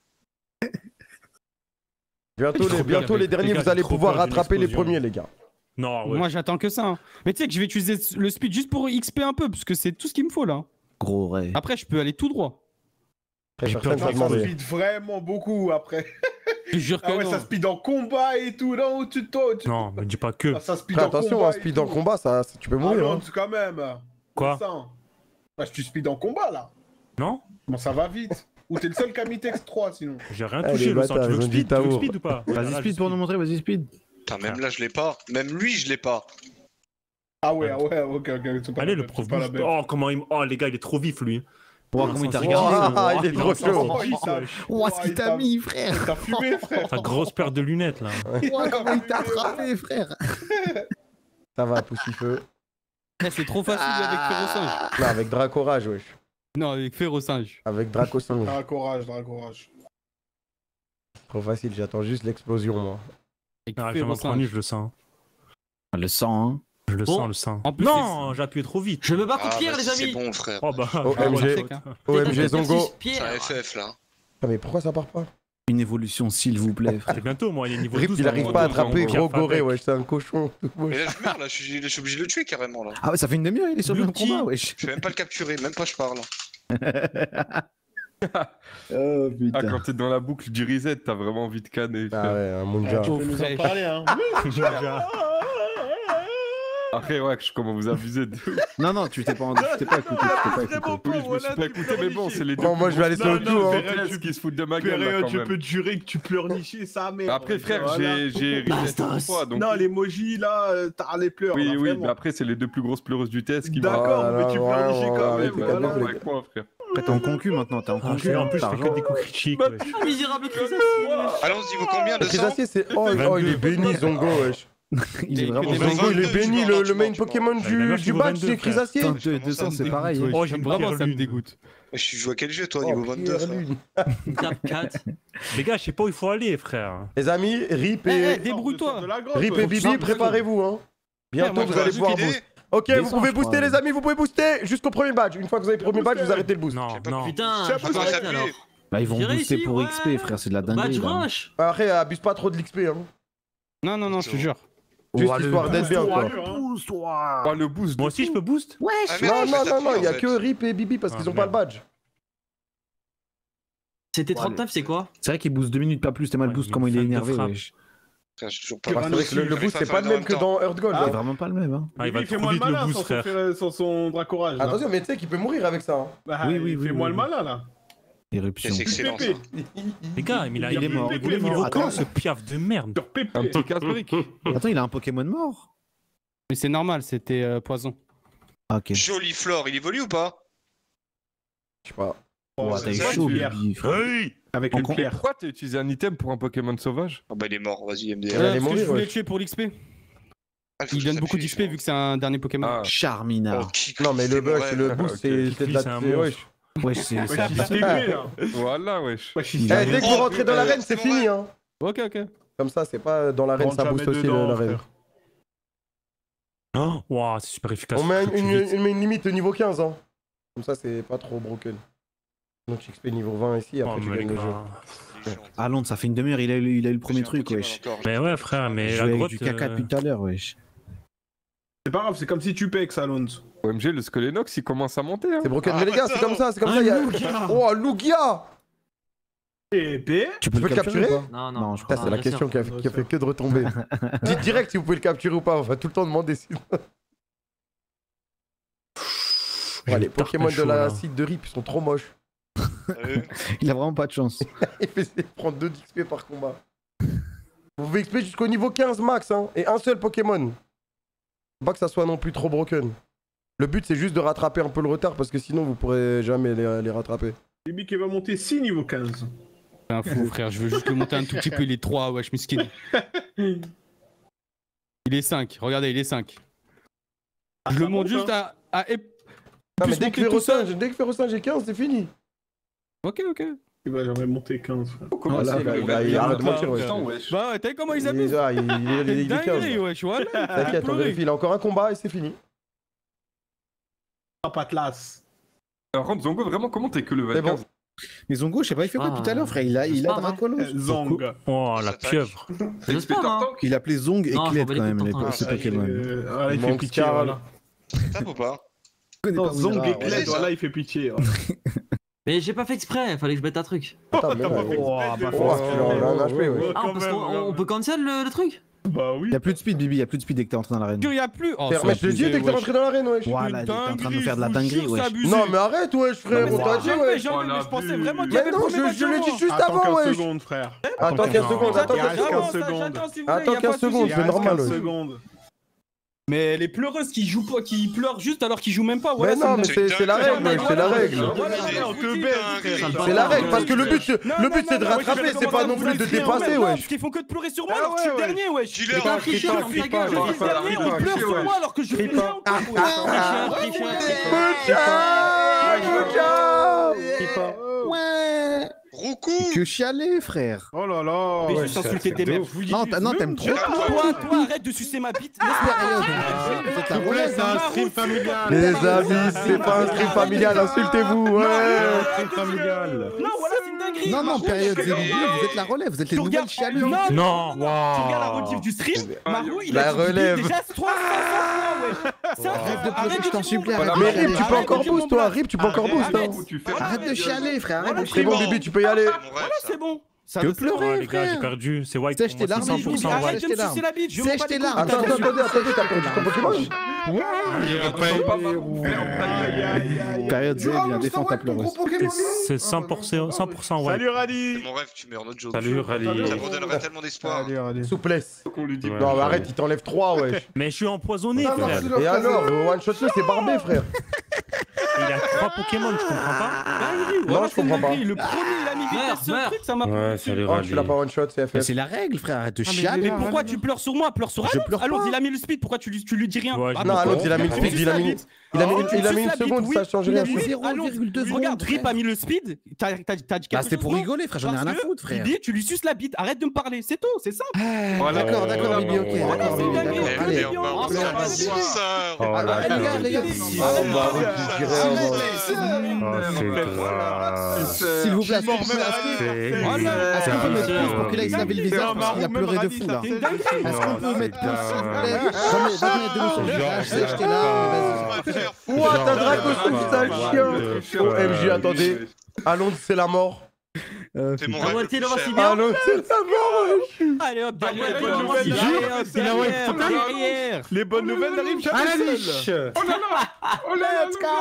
Bientôt, les, Trop bientôt bien, les derniers, les gars, vous allez j'ai trop pouvoir peur d'une rattraper les explosion. premiers, les gars. Non, ouais. Moi, j'attends que ça. hein. Mais tu sais que je vais utiliser le speed juste pour X P un peu, parce que c'est tout ce qu'il me faut là. Gros rêve. Après, je peux aller tout droit. Après, J'ai personne peur va Non, ça demander. speed vraiment beaucoup après. Je jure que Ah ouais, non. ça speed en combat et tout, non, au-dessus de toi. au-dessus de Non, me dis pas que. Ah, ça speed Après, en attention, combat un et speed en tout. combat, ça, ça- tu peux Ah mourir. non, hein. quand même. Quoi? Ça. Bah, tu speed en combat là. Non? Bon, ça va vite. Ou t'es le seul qui a mis Tex trois sinon. J'ai rien Eh, touché, les le sang. bâtards, Tu veux ils que ont dit speed, tu veux que Tao. speed ou pas? Vas-y, Là, speed je pour nous montrer, vas-y, speed. Putain, même là, je l'ai pas. Même lui, je l'ai pas. Ah ouais, ah ouais, ok, ok. Allez, le prof bouge. Oh, comment il... Oh, les gars, il est trop vif, lui. Oh, comment il t'a regardé? Ah, il est trop chaud. Oh, ce qu'il t'a mis, frère. T'as fumé, frère. Ta grosse paire de lunettes, là. Oh, comment il t'a attrapé, frère. Ça va, Poussifeu. C'est trop facile avec Férocinge. Non, avec Dracorage, wesh. Non, avec Férocinge. Avec Dracosinge. Dracorage, Dracorage. Trop facile, j'attends juste l'explosion, moi. Ah, je m'en je le sens. Le sang, hein. Je le Bon. sens, le sens. En plus, Non, j'ai appuyé trop vite. Je me bats contre Ah, Pierre, les vas-y, amis. c'est bon, frère. Oh bah. O M G, O M G Zongo. C'est un F F, là. Ah, mais pourquoi ça part pas? Une évolution, s'il vous plaît, frère. C'est bientôt, moi, il est niveau Rip, douze. il arrive moi, pas à donc, attraper donc, Gros Pierre Goré, Fabek. wesh, c'est un cochon. Mais là, je meurs, là, je suis, je suis obligé de le tuer carrément, là. Ah ouais, ça fait une demi-heure, il est sur le Blue même Tea. combat, wesh. Je vais même pas le capturer, même pas je parle. Oh Ah, putain. quand t'es dans la boucle du reset, t'as vraiment envie de canner. Ah frère. ouais, un Munja. Tu peux nous en parler, hein. Après, ouais, je- comment vous abusez de. Non, non, tu t'es pas, tu t'es pas écouté, tu t'es pas écouté. Oui, je me suis pas écouté, mais bon, c'est les deux. Bon, moi, je vais aller sur le Non, cul, non, hein. mais- Qui se foutent de ma gueule, là, Période, quand je même. peux te jurer que tu pleurnichais sa mère. Après, frère, Voilà. j'ai j'ai reset trois fois, donc. Non, l'emoji là, euh, t'as les pleurs. Oui, là, oui, vraiment. mais après, c'est les deux plus grosses pleureuses du test qui D'accord, Ah, mais là, tu ouais, pleurnichais ouais, quand ouais, même. ouais, voilà. ouais, ouais. avec moi, frère. Après, t'es en concu maintenant, t'es en Ah, je concu. fais- En plus, je t'as fais que l'argent. des coups critiques. Bah, wesh. Ah, misérable Chrysacier. Allons-y, vaut combien de Le sang Crésacier, c'est. Oh, oh, il est béni, Zongo, wesh. Il est vraiment Et Zongo, il est vingt-deux, béni, tu le, m'en- le tu main m'en- Pokémon Bah, il a du, lâché du niveau badge, vingt-deux, c'est frère. Crésacier. Putain, deux- deux cents, c'est pareil. Oh, j'ai une Vraiment, ça me lune. dégoûte. Mais je joue à quel jeu, toi, Oh, niveau vingt-deux, Pierre frère Lune. Tape quatre. Les gars, je sais pas où il faut aller, frère. Les amis, Rip Eh, eh, et. débrouille-toi. De la grotte, Rip ouais. et Bibi, préparez-vous, hein. Bientôt, moi, vous j'ai allez un pouvoir truc boost. idée. Ok, Descends, vous pouvez je booster, crois. les amis, vous pouvez booster jusqu'au premier badge. Une fois que vous avez le premier badge, vous arrêtez le boost. Non, non. Putain, J'ai j'ai pas pas arrêté appuyé. alors. Bah, ils vont J'ai booster réussi, pour ouais. X P, frère, c'est de la dinguerie. Badge là. rush. Après, abuse pas trop de l'X P, hein. Non, non, non, je te jure. Juste Oh, le histoire d'être bien, quoi. Oh, le boost. Moi aussi, je peux boost. Ah, mais Non, je non, vais non, non, il y a t'appuyer, que en fait. Rip et Bibi parce Ah, qu'ils ont pas le merde. badge. C'était trente-neuf, c'est quoi? C'est vrai qu'il booste deux minutes, pas plus. T'es mal Ouais, boost, mais comment il est une femme de énervé, frappe. wesh. Frère, j'ai toujours Que pas. Parce que c'est vrai que le, le J'arrive boost, pas à c'est pas faire le en même que même temps. dans Earth Gold. C'est hein. vraiment pas le même, hein. Ah, il va Bibi, trop fais-moi vite le le malin boost, sans frère. son- sans son dracorage. là. Attention, mais tu sais qu'il peut mourir avec ça. hein. Bah, Oui, oui, oui, Fais-moi oui, le oui. malin là. Éruption. C'est excellent, ça. Pépé. Les gars, mais il a Il est mort, il il est est mort. niveau Attends. quand ce piaf de merde? Sur Pépé. Un petit casse-brique. Attends, il a un Pokémon mort. Mais c'est normal, c'était euh, poison. Ah, ok. Joli Flore, il évolue ou pas? Je sais pas. Oh, Ouais, t'as eu c'est chaud, Pierre. Bibi, frère. Avec En une con- pierre. Pourquoi t'as utilisé un item pour un Pokémon sauvage? Ah bah il est mort, vas-y M D Ouais, R. elle est Euh, parce que mourir, je voulais ouais. le tuer pour l'X P. Ah, faut Il que donne je beaucoup t'appuie, d'X P je vu que c'est un dernier Pokémon. Ah. Charmina. Oh, qui- Non, mais le c'est bug, mon c'est le rêve. boost, ok. c'est c'est de la. C'est un c'est- monstre. wesh. Wesh, c'est. Ouais, c'est c'est abusé. Pépé là. Voilà, wesh. Ouais, Il il a- Eh, dès que vous Oh, rentrez dans euh, l'arène, c'est c'est mon fini, rêve. hein. Ok, ok. Comme ça, c'est pas dans l'arène, ça Rentre booste jamais aussi dedans, l'arène. frère. Oh, Waouh, c'est super efficace. On met Ça une, tue vite. une, une limite niveau quinze, hein. Comme ça, c'est pas trop broken. Donc X P niveau vingt ici, Oh, après tu mais les gagnes le jeu. gars. Ah, Londres, ça fait une demi-heure, il a eu il a eu le premier J'ai un truc, Pokémon wesh. encore. Mais ouais, frère, mais Je la joue avec grotte. du caca euh, depuis tout à l'heure, wesh. C'est pas grave, c'est comme si tu payes ça, Alonso. O M G, le Skelenox, il commence à monter. Hein. C'est broken. Ah, Mais les gars, bah, c'est ça. comme ça, c'est comme Un ça. il Y a... Lugia. Oh, Lugia. Pépé. Tu peux le capturer ou pas Non, non. Non, je Putain, crois c'est pas. la question qui a, qui a fait que de retomber. Dites direct si vous pouvez le capturer ou pas, on va tout le temps demander si. j'ai Ouais, les une tarte Pokémon de chaud, la là. site de Rip, ils sont trop moches. Salut. Il a vraiment pas de chance. Il fait il prend deux X P par combat. Vous pouvez X P jusqu'au niveau quinze max, hein, et un seul Pokémon. Faut pas que ça soit non plus trop broken. Le but, c'est juste de rattraper un peu le retard, parce que sinon, vous pourrez jamais les, les rattraper. Bibi qui va monter six niveau quinze. C'est un fou, frère. Je veux juste le monter un tout petit peu. Il est trois, wesh, miskin. Il est cinq. Regardez, il est cinq. Ah, Je ça le monte monte, juste hein. à. à... ép- Non, mais plus dès que monter tout seul. Férocinge, dès que Férocinge est quinze, c'est fini. Ok, ok. Il va jamais monter quinze. frère. Comment Voilà, c'est, bah, là, bah, il a arrête de un mentir, ouais. putain, wesh. Bah ouais, t'as vu comment ils Il, abusent? ah, il, il, il, il est quinze. Dinguerie, là. wesh, voilà. T'inquiète, on Pleurer. vérifie. Il a encore un combat et c'est fini. Ah, Patlas. Par contre, Zongo, vraiment, comment t'es que le C'est bon. quinze? Mais Zongo, je sais pas, il fait quoi Ah, tout à l'heure, frère? Il a, il a pas, moi. Dracolos. Zong. Oh, la S'attaque. pieuvre. C'est le spam, hein. Il appelait Zong et Non, je Kled m'en bats quand les même, couilles les de ton ces temps. Pokémon. Euh, voilà, il Il fait manque pitié. Scar, Voilà. Tape ou pas? Non, Zong et Kled, ouais. voilà, il fait pitié. voilà. Mais j'ai pas fait exprès, fallait que je mette un truc. Attends, mais T'as pas ouais. fait Oh, exprès, bah, t'es- Oh, tu l'as en un H P, ouais. Ah, on peut, se- on, on peut cancel le, le truc? Bah oui. Il y a plus de speed, Bibi, il y a plus de speed dès que t'es entré dans l'arène. Il y a plus. Oh, Mais je te dis, dès que t'es rentré dans l'arène, wesh. Voilà, t'es en train de nous faire de la dinguerie, wesh. Non, mais arrête, wesh, frère, on t'a dit, wesh. Jamais, mais je pensais vraiment qu'il y Mais avait le non, premier je, match je l'ai dit avant. juste Attends avant, quinze wesh. secondes, frère. Attends quinze secondes, attends Il quinze reste secondes. quinze secondes. J'attends si vous voulez, Attends y a pas quinze de souci. secondes, Il c'est reste normal, quinze ouais. secondes. Mais les pleureuses qui jouent pas, qui pleurent juste alors qu'ils jouent même pas. Mais non, mais c'est la règle, mec, c'est la règle. C'est la règle, parce que le but, le but c'est de rattraper, c'est pas non plus de dépasser, wesh. Parce qu'ils font que de pleurer sur moi alors que je suis le dernier, wesh. Tu l'as un Je suis le dernier, on pleure sur moi alors que je fais rien. Ouais. Roucou. Que chialer, frère. Oh là là. Mais juste insulter des meufs. Non, non, t'aimes trop. Toi, toi, arrête de sucer ma bite. C'est la relève, C'est un stream familial. Les amis, c'est pas un stream familial, insultez-vous, ouais. Stream familial. Non, voilà, c'est une dinguerie. Non, non, période zéro deux, vous êtes la relève, vous êtes les Tu nouvelles regardes- chialeuses. Non, Non. Tu regardes la rediff du stream, Marou, il La a dit relève. déjà trois fois, wesh. Ça, Arrête de arrête pleurer, je t'en dire supplie, mon arrête blague. de Mais Rip, tu peux Arrête encore de dire boost, mon toi, blague. Rip, tu peux encore boost, hein. Arrête de chialer, frère, arrête de C'est bon, chialer. Bibi, tu peux y aller. Voilà, c'est bon. Ça Que ça- pleurer, Oh, les gars, j'ai frère. perdu. C'est white. Sèche pour tes moi, larmes, c'est Bibi, cent pour cent arrête white. Arrête de me sucer la bite, je Sèche veux pas tes des larmes. coups. Attends, attends, attendez, attendez, t'as perdu ton Pokémon? Période zéro, bien, défends ta pleureuse. C'est cent pour cent cent pour cent white. Salut Rally. C'est mon rêve, tu meurs notre joke. Salut, Rally. Ça me donnerait tellement d'espoir. Salut Rally. Souplesse. qu'on lui dit. Ouais. Non, mais arrête, il t'enlève trois, wesh. Mais je suis empoisonné, frère. Et alors, one shot le, c'est barbé, frère. Il a trois Pokémon, je comprends pas. Non, je comprends pas. Le premier, il a mis Merde, vitesse sur le merde. truc, ça m'a Ouais, plu. salut, Oh, Rally. tu l'as pas one shot, c'est Mais F F. c'est la règle, frère, arrête de Mais chialer. pourquoi tu pleures sur moi? Pleure sur Je Alonso. pleure Alonso, pas. il a mis le speed, pourquoi tu lui, tu lui dis rien? Ouais, je Ah, me Non, comprends. Alonso, il a mis le speed, il a mis il a mis il a mis une seconde, ça change rien. Il a mis zéro virgule deux Regarde, secondes. Rip a mis le speed. T'as t'as- t'as dit quelque Bah, c'était chose, pour non? rigoler, frère, j'en ai Parce rien à que foutre, frère. Bibi, tu lui suces la bite. Arrête de me parler, c'est tout, c'est simple. Ah, D'accord, d'accord, Oh, Bibi, ok, oh, d'accord, oh, Bibi, oh, d'accord. oh, Allez. oh, Oh, oh, c'est oh, un suceur. Oh Ah, là les gars, les gars. Ah, bah, oui, je dirais, Oh, euh, c'est grave. S'il vous plaît, est-ce qu'on peut C'est- est-ce qu'on peut mettre plus pour qu'il aille se laver le visage parce qu'il a pleuré de fou là? C'est une dinguerie. Est-ce qu'on peut Non, mettre plus, c'est s'il vous dingue. plaît? Remets- remets deux secondes. Genre, Je sais, j'étais là, mais vas-y. Ouah, t'as Draco sous sale chien. O M G, attendez. Alonso, c'est la mort. Euh, C'est mon La rêve. moitié le de plus voici cher. bien. Alonso, c'est la mort, Allez hop, derrière, Ah, derrière, ouais, derrière, ouais, derrière, il a ouais, derrière, derrière. Les bonnes nouvelles n'arrivent jamais À la seules. niche. Oh là là. Oh là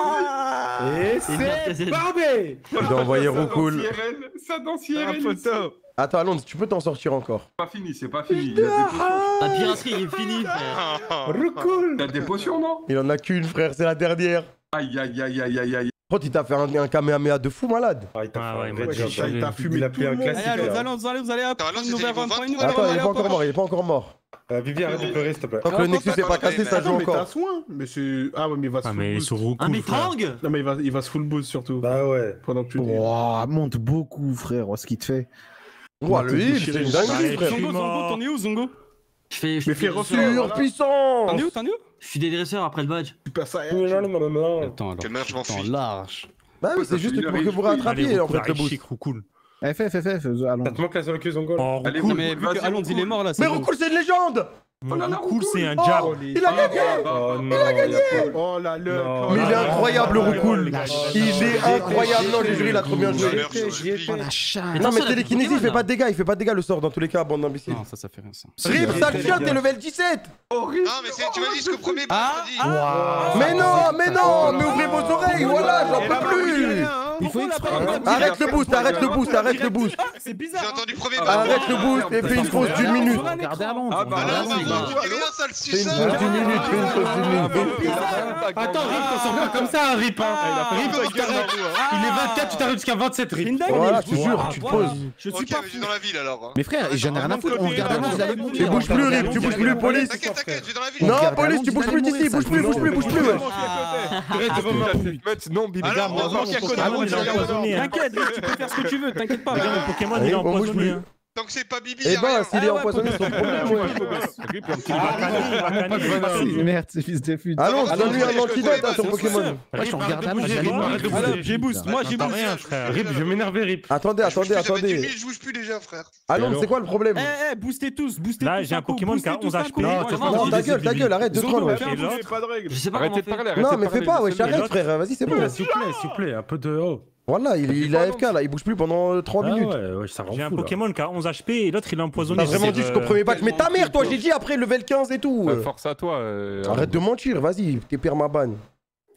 là. Et c'est barbé. Il a envoyé Roucool. Ça danse I R L. photo. Attends, Alonso, tu peux t'en sortir encore. C'est pas fini, c'est pas fini. Il y a des potions. La piraterie est finie, frère. Roucool. T'as des potions, non? Il en a qu'une, frère, c'est la dernière. Aïe, aïe, aïe, aïe, aïe, aïe. Contre, il t'a fait un, un Kamehameha de fou malade. Ah, il t'a Ah fait ouais, un moi, vrai j'ai- job. j'ai- Il t'a fumé Il a tout pris le un monde. classique. Allez, allez, là. allons, allez, vous allez hop. Attends, Alonso, Une nouvelle c'était niveau vingt points, une vingt-trois. nouvelle Attends, il est allez, pas hop, encore hop, mort, il est pas encore mort. Euh, Vivi, arrête de pleurer, s'il te plaît. Tant que le Nexus est pas cassé, ça joue Non, mais t'as encore. soin. Mais c'est. Ah ouais, mais il va se Ah, full mais boost. sur Roku. Un métrang. Non, mais il va, il va se full boost surtout. Bah ouais. Pendant que tu dis. Ouah, monte beaucoup, frère. Oh, ce qu'il te fait. Ouah, le heal, c'est une dinguerie, Allez, frère. je suis Zongo, Zongo, mort. t'en es où, Zongo? Je fais. Je Mais fais fais des refaire. dresseurs. Surpuissant. T'en es où, t'en es où? Je suis des dresseurs après le badge. Tu passes à Non, non, non, non. Attends, alors. Quelle merde, je m'en Attends, fuis. large. Bah oui, Ça c'est juste fait pour une que vous heure et rattrapiez, Allez, en fait, le boost. chic, Roucool. F F, F F, allons. Ça te manque la seule queue, Zongo? Oh, Allez, Roucool. Mais vu Vas-y, que Alonso il est mort là, c'est Mais bon. Roucool, c'est une légende. Roucool, c'est un Oh, jab. il a gagné. Oh non, il a gagné. Oh là là. Non. Mais il est incroyable, Roucool. La Il est incroyable. Non, j'ai juré, il a trop bien joué. Malheur, je te supplie. Oh la chatte. Non, mais Attention, la télékinésie, il Pokémon, fait là. pas de dégâts, il fait pas de dégâts le sort dans tous les cas, bande d'imbéciles. Non, ça, ça fait rien ça. Rip, sale chien, t'es level dix-sept. Non, mais c'est- tu m'as dit ce que premier Ah, dit. Mais non, mais non, mais ouvrez vos oreilles, voilà, j'en peux plus. Il faut exprès. Arrête le boost, arrête le boost, arrête le boost. Ah, c'est J'ai bizarre. hein. entendu premier Arrête le boost et fais une pause d'une minute. Regardez Alonso. Ah, bah, Ah là, non, c'est c'est bon. bon. Il est bien ça, le Fais une suceur. pause d'une minute, fais une pause d'une minute. Attends, Rip, t'en sors pas comme ça, Rip. hein. Rip, tu t'arrêtes. Il est vingt-quatre, tu t'arrêtes jusqu'à vingt-sept, C'est Rip. une dinguerie. Voilà, je te jure, tu te Voilà. poses. Je suis Ok, pas mais je fou. vais dans la ville alors. Mais frère, j'en ai rien à foutre. On regarde Alonso, il allait mourir. Tu bouges plus, Rip, tu bouges plus, police. T'inquiète, t'inquiète, je vais dans la ville. Non, regarde police, Alonso, tu bouges il plus allait d'ici, mourir, bouge plus, bouge plus, bouge plus, ouais. Arrête devant ma pluie. Non, Bibi, Alors, regarde, heureusement qu'il y a Kodo. Alonso, il est empoisonné. hein. T'inquiète, tu peux faire ce que tu veux, t'inquiète pas. Regarde, mon Pokémon, il Allez, est on bouge empoisonné. plus. hein. Tant que c'est pas Bibi, Eh y'a rien. ben, s'il est empoisonné, c'est son problème, ouais. Il va canner, il va canner, il va canner. Merde, ce fils de pute. Alonso, Allons, donne-lui un je antidote connais à ton pas, Pokémon. Ouais, je Rip, regarde arrête de Alonso, bouger, j'allais Rip, arrête de mourir. bouger. Alors, j'ai boost, moi j'ai T'entends boost. rien, frère. Rip, je vais m'énerver, Rip. Attendez, Je bouge attendez, plus, ça fait dix attendez. minutes, Je bouge plus déjà, frère. Alonso, c'est quoi le problème? Eh, eh, boostez tous, boostez tous. Là, j'ai un Paco, Pokémon qui a boostez tous, onze H P. Paco. Non, Moi, t'as moi, pas Non, j'ai ta des- gueule, ta gueule, arrête de Zozo, troll, ouais. fais un Et boost. l'autre Pas de règles. Je sais pas Arrêtez comment de on fait. parler, arrêtez Non, de mais fais parler, pas, ouais, laissez-le. arrête, frère, vas-y, c'est bon. S'il vous plaît, s'il vous plaît, un peu de. Oh. Voilà, il il a A F K là, il bouge plus pendant trois Ah minutes. ouais, ouais, ça rend J'ai un fou, là. Pokémon qui a onze H P et l'autre il est empoisonné. T'as vraiment C'est, dit euh, jusqu'au premier patch. Mais ta mère, toi, j'ai dit après level quinze et tout. Euh, Force à toi. euh, Arrête de mentir, vas-y, t'es permaban.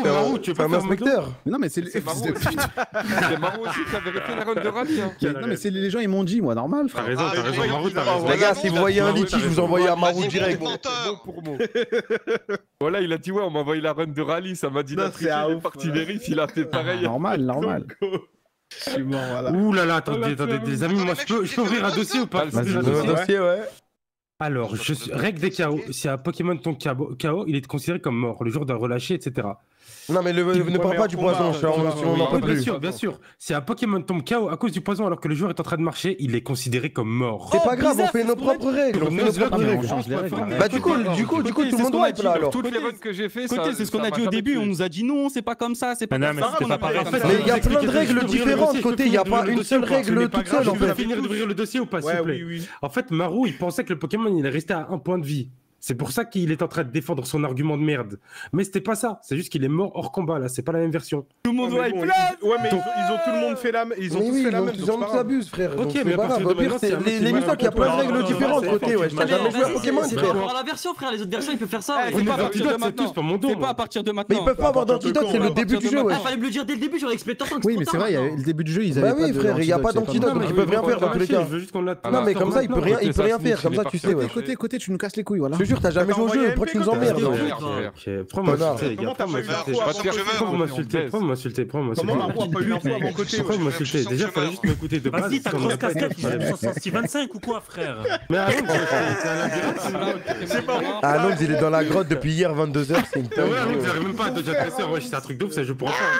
Marou, Marou, tu veux C'est pas un faire modo? inspecteur. Mais non, mais c'est. C'est marrant aussi. C'est marrant aussi qui a vérifié la run de rallye. hein. Mais- Non, mais c'est les gens, ils m'ont dit, moi, normal, T'as frère. raison, Ah, t'as mais raison, ouais, Marou, il t'as va- raison. Les gars, Vraiment, si vous t'as voyez un raison, litige, t'as vous envoyez à Marou Vas-y, direct. menteur. Mot pour mot. Voilà, il a dit ouais, on m'a envoyé la run de rallye, ça m'a dit Non, la c'est tricher, un il est ouf, parti ouais. vérif, il a fait pareil. Normal, normal. Je suis mort, voilà. Ouh là là, attendez, attendez, des amis, moi je peux, je peux ouvrir un dossier ou pas? Je peux Vas-y, ouvrir un Dans dossier. le dossier, ouais. Alors, je suis... règle des K O. Si un Pokémon tombe K O, il est considéré comme mort. Le jour d'un relâché, et cetera. Non, mais le, ne parle pas du poison, on n'en peut plus. Bien sûr, bien sûr. Si un Pokémon tombe K O à cause du poison alors que le joueur est en train de marcher, il est considéré comme mort. C'est pas grave, on fait nos propres règles. On fait nos propres règles. Bah, du coup, du coup, du coup, tout le monde doit être là alors. Toutes les votes que j'ai fait, c'est ce qu'on a dit au début. On nous a dit non, c'est pas comme ça, c'est pas comme ça. Mais il y a plein de règles différentes. Côté, il n'y a pas une seule règle toute seule en fait. Je vais finir d'ouvrir le dossier ou pas, s'il vous plaît. En fait, Marou, il pensait que le Pokémon, il est resté à un point de vie. C'est pour ça qu'il est en train de défendre son argument de merde. Mais c'était pas ça. C'est juste qu'il est mort hors combat là. C'est pas la même version. Tout le monde doit être Ouais, mais ils ont, ils ont tout le monde fait la même. Ils ont Mais tous oui, fait la donc même. ils ont abusent, frère. Ok, Donc mais c'est pas grave. Au pire, c'est l'émission qui a plein de règles différentes. Côté, ouais. T'as jamais joué à Pokémon, C'est frère. par rapport à la version, frère. Les autres versions, ils peuvent faire ça. C'est pas à partir de maintenant. C'est pas à partir de Mais maintenant. ils peuvent pas avoir d'antidote, c'est le début du jeu, ouais. Ah, fallait me le dire dès le début, j'aurais expliqué tant que Oui, mais c'est vrai, il y avait le début du jeu, ils avaient Bah pas oui, de frère, il y a pas antidote, d'antidote, donc ils peuvent rien faire dans tous les cas. Non, mais comme ça, il peut rien faire. Comme ça, tu sais, ouais. Côté, côté, tu nous casses les couilles, voilà. Je te jure, t'as jamais joué au jeu. Pourquoi tu nous emmerdes? Prends-moi m'insulter, les gars. Prends-moi m'insulter, prends-moi m'insulter, prends-moi m'insulter. Comment Marou a pas eu l'info à mon côté? Prends-moi m'insulter. Déjà, fallait juste m'écouter de base. Vas-y, ta grosse casquette, il est six vingt-cinq ou quoi, frère? Mais arrête, c'est un labyrinthe. C'est pas Ah, Londres, il est dans la grotte depuis hier, vingt-deux heures, c'est une Ouais, dinguerie. vous n'arrivez même pas à dodge adversaire. Ouais, c'est un truc de ouf, ça joue pour enfants.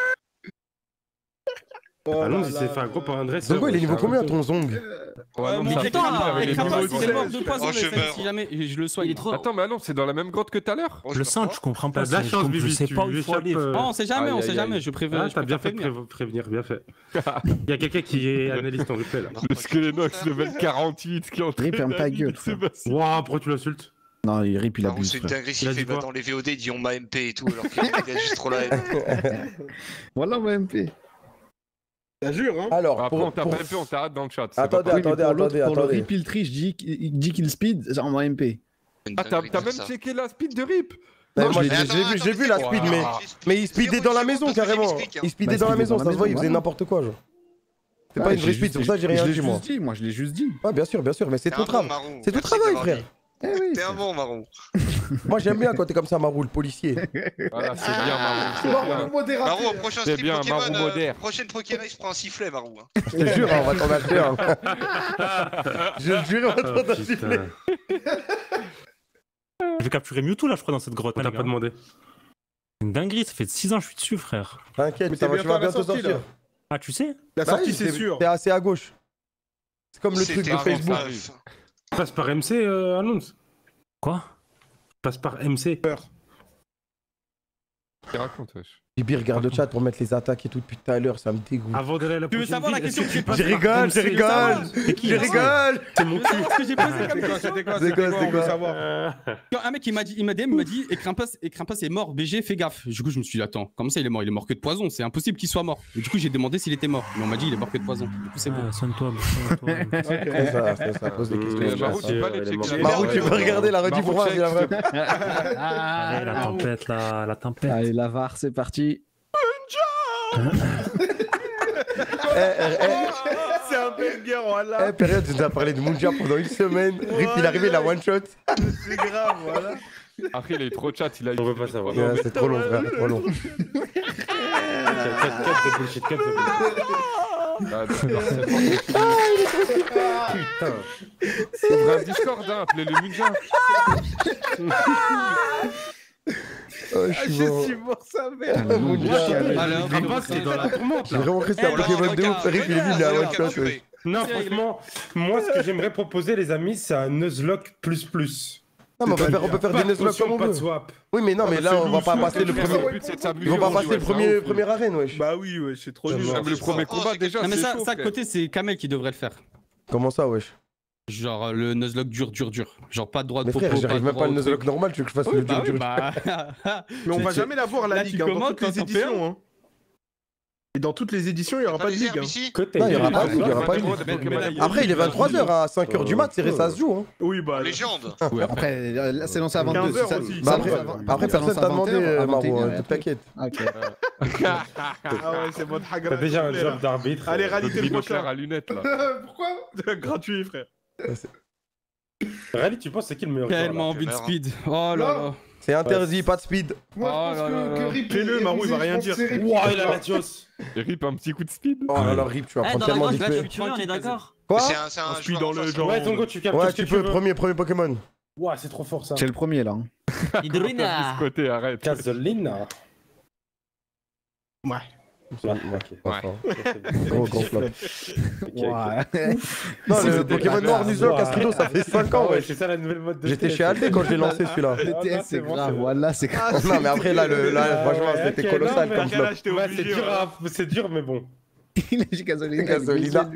Allons, il s'est fait un gros par un dresseur. Zongo, il est niveau combien ton Zong? Mais attends, avec Krampus, il est mort de poison, Oh, je mais meurs. si jamais je le sois, il est trop. Attends, mais non, c'est dans la même grotte que tout à l'heure. Le sang, je comprends pas. T'as de la chance, Je Bibi. sais pas où il faut aller. euh, Oh, on sait jamais, on Aïe, sait aïe, jamais, aïe. je préviens. Ah, t'as bien fait de prév- prévenir, bien fait. Il y a quelqu'un qui est analyste en replay là. Le Skelenox level quarante-huit qui est en train Rip, ferme ta de gueule, frère. Sébastien. Waouh, pourquoi tu l'insultes? Non, il rip, il Marou, abuse, c'est une frère. dinguerie Il s'il a fait dit bah, quoi dans les V O D, il dit on m'a M P et tout, alors qu'il a juste trop la haine. Voilà, mon M P. T'as jure, hein? Alors, Après, pour. on t'a pas M P, on t'arrête dans le chat. c'est Attendez, pas Oui, mais attendez, pour l'autre, attendez, pour le attendez. Ripiltry, je dis je dis qu'il speed en M P. Une Ah, t'as dinguerie t'as comme même ça. checké la speed de Rip? Mais Non, moi, je- j'ai mais j'ai attends, vu, j'ai attends, vu la attends, speed, attends, mais. attends. Mais il speedait dans la maison Parce que carrément. j'explique, hein. Il speedait Bah, dans la il maison, speedait ça se voit, il dans la faisait maison, n'importe quoi, genre. C'est Ah, pas une j'ai vraie juste- speed, c'est pour ça que j'ai rien je dit, l'ai moi. juste dit, moi, je l'ai juste dit. Ah, bien sûr, bien sûr, mais c'est T'es ton un bon, travail. Marou. C'est ton Merci travail, d'avoir frère. dit. Eh oui, T'es un frère. bon, Marou. Moi, j'aime bien quand t'es comme ça, Marou, le policier. Voilà, c'est bien, Marou. c'est bien. Marou, au prochain C'est stream bien, Pokémon, Marou euh, moderne. prochaine Pokérace, je prends un sifflet, Marou. hein. Je te jure, hein, on va t'en acheter un. Je te jure, on va Oh, t'en acheter. putain. Je vais capturer Mewtwo là, je crois, dans cette grotte. On hein, t'a les pas gars. demandé. C'est une dinguerie, ça fait six ans que je suis dessus, frère. T'inquiète, Mais ça t'es va, tu bientôt vas à la bientôt sortie, sortir. là. Ah, tu sais? La Bah sortie, oui, c'est sûr. T'es assez à gauche. C'est comme le truc C'était de un Facebook. ref. Passe par M C, euh, Alonso. Quoi? Passe par M C. Tu racontes, wesh. Bibi, regarde le chat pour mettre les attaques et tout depuis tout à l'heure, ça me dégoûte. Avant d'aller à la Tu veux prochaine savoir la ville, question est-ce que j'ai tu passes Je par rigole, M C? je rigole. C'est qui Je là rigole. C'est mon cul. Ce que j'ai posé comme C'était quoi, question. c'était quoi, C'est c'était quoi, quoi, c'était on veut quoi savoir. Euh, Quand un mec il m'a dit, il m'a D M, il m'a dit, et Krampus, et Krampus est mort, B G, fais gaffe. Du coup, je me suis dit, attends, comment ça il est mort? Il est mort que de poison, c'est impossible qu'il soit mort. Et du coup, j'ai demandé s'il était mort. Mais on m'a dit, il est mort que de poison. Du coup, c'est bon. Ah, sonne-toi, sonne-toi. C'est ça, c'est ça, pose des Mmh, questions. Euh, bien Marou, sûr, tu peux pas elle les est checker. morte. Marou, tu peux regarder la rediff Marou, pour voir check, si la vraie. Allez, la tempête, là, la tempête. Allez, la V A R, c'est parti. Eh, eh, eh, C'est un banger, voilà. eh, période, tu nous as parlé de Munja pendant une semaine. Rip, il est arrivé, la one shot. C'est grave, voilà. Après, il a eu trop de chat, il a eu. On veut pas savoir. Ouais, C'est trop long, frère, trop long. quatre quatre de bullshit, quatre de bullshit. Ah, d'accord, c'est bon. Putain. Ouvre un Discord, hein, appelez-le Munja. Oh, je suis mort. mort sa mère. Munja. Allez, on va Krampus, t'es dans la tourmente J'ai là. vraiment cru que c'était un Eh, Pokémon de regarde, ouf. Rip, il est venu, il a one shot. ouais. Non, C'est réglé. franchement, moi, ce que j'aimerais proposer, les amis, c'est un Nuzlocke plus plus. Non, mais on peut faire, on peut faire Pas des de Nuzlocke potion, comme on pas de veut. swap. Oui, mais non, mais là, on va pas passer le premier. Le but, c'est de s'amuser. Ils vont pas on passer joue à le ça, premier, on première arène, wesh. Bah oui, ouais, c'est trop nul. Ah, mais le premier combat, déjà, Non, mais c'est ça, chaud, ça, frère. côté, c'est Kamel qui devrait le faire. Comment ça, wesh? Genre euh, le Nuzlocke dur, dur, dur. Genre pas de droit de Mais popo, frère, pas j'arrive de même droit pas à au le truc. Nuzlocke normal, tu veux que je fasse Oui, le bah dur oui, dur. bah... Mais on va C'est- jamais la voir, la Là, ligue, tu hein, dans commences, toutes les t'en fais éditions. hein. Et dans toutes les éditions, il n'y aura pas de ligue. hein. ici. Côté. Non, il y aura pas de de ligue, il y aura pas de ligue. Après, il est vingt-trois heures, à cinq heures du mat, c'est ça se joue. Hein. Oui, bah. Légende. Après, là, c'est lancé à vingt-deux. quinze heures ça- aussi. ça Bah lance après, à vingt- après, ça lance personne à t'a demandé, vingt heures, à Marou, vingt et une, hein, après. t'inquiète. Ok. Ah ouais, c'est bon, T'as déjà un job d'arbitre. Allez, euh, rallye, t'es le Binoculaire prochain. à lunettes, là. Pourquoi Gratuit, frère. Rally, tu penses c'est qui le meilleur joueur, là Tellement envie de meurs, hein. speed. Oh là là. C'est interdit, pas de speed. Moi, Oh je pense là là que, que là. Rip. Fais-le, est Marou, il va rusé, rien je pense dire. que c'est Rip. Ouah, il a la dios. Et Rip, un petit coup de speed. Oh là là, Rip, tu vas Eh, prendre dans la tellement grotte, là, je d'X suis P. tué, on est d'accord? Quoi? C'est un, c'est un On se plie joueur dans en le face. genre. Ouais, Tongo, tu captes. Ouais, qu'est-ce tu que peux, veux. premier, premier Pokémon. Ouais, c'est trop fort ça. C'est le premier là. Hydrina. Ce côté, arrête. Casolina. Ouais. Ouais. Gros, gros flop. Ouais. Non, C'est le le Pokémon débat. noir Nuzlocke Castrido, ça fait cinq ans, ouais. ouais. C'est ça la nouvelle mode de J'étais T S. chez Aldé quand je l'ai lancé celui-là. Le Ah, T non, S, c'est c'est bon, grave. c'est bon. Voilà, c'est grave. Non, mais après, là, le, là Ah, franchement, ouais, c'était ok, colossal non, comme mais- flop. Là, j'étais Ouais, obligé. c'est dur, à- c'est dur, mais bon. Il a dit Gasolina. Gasolina.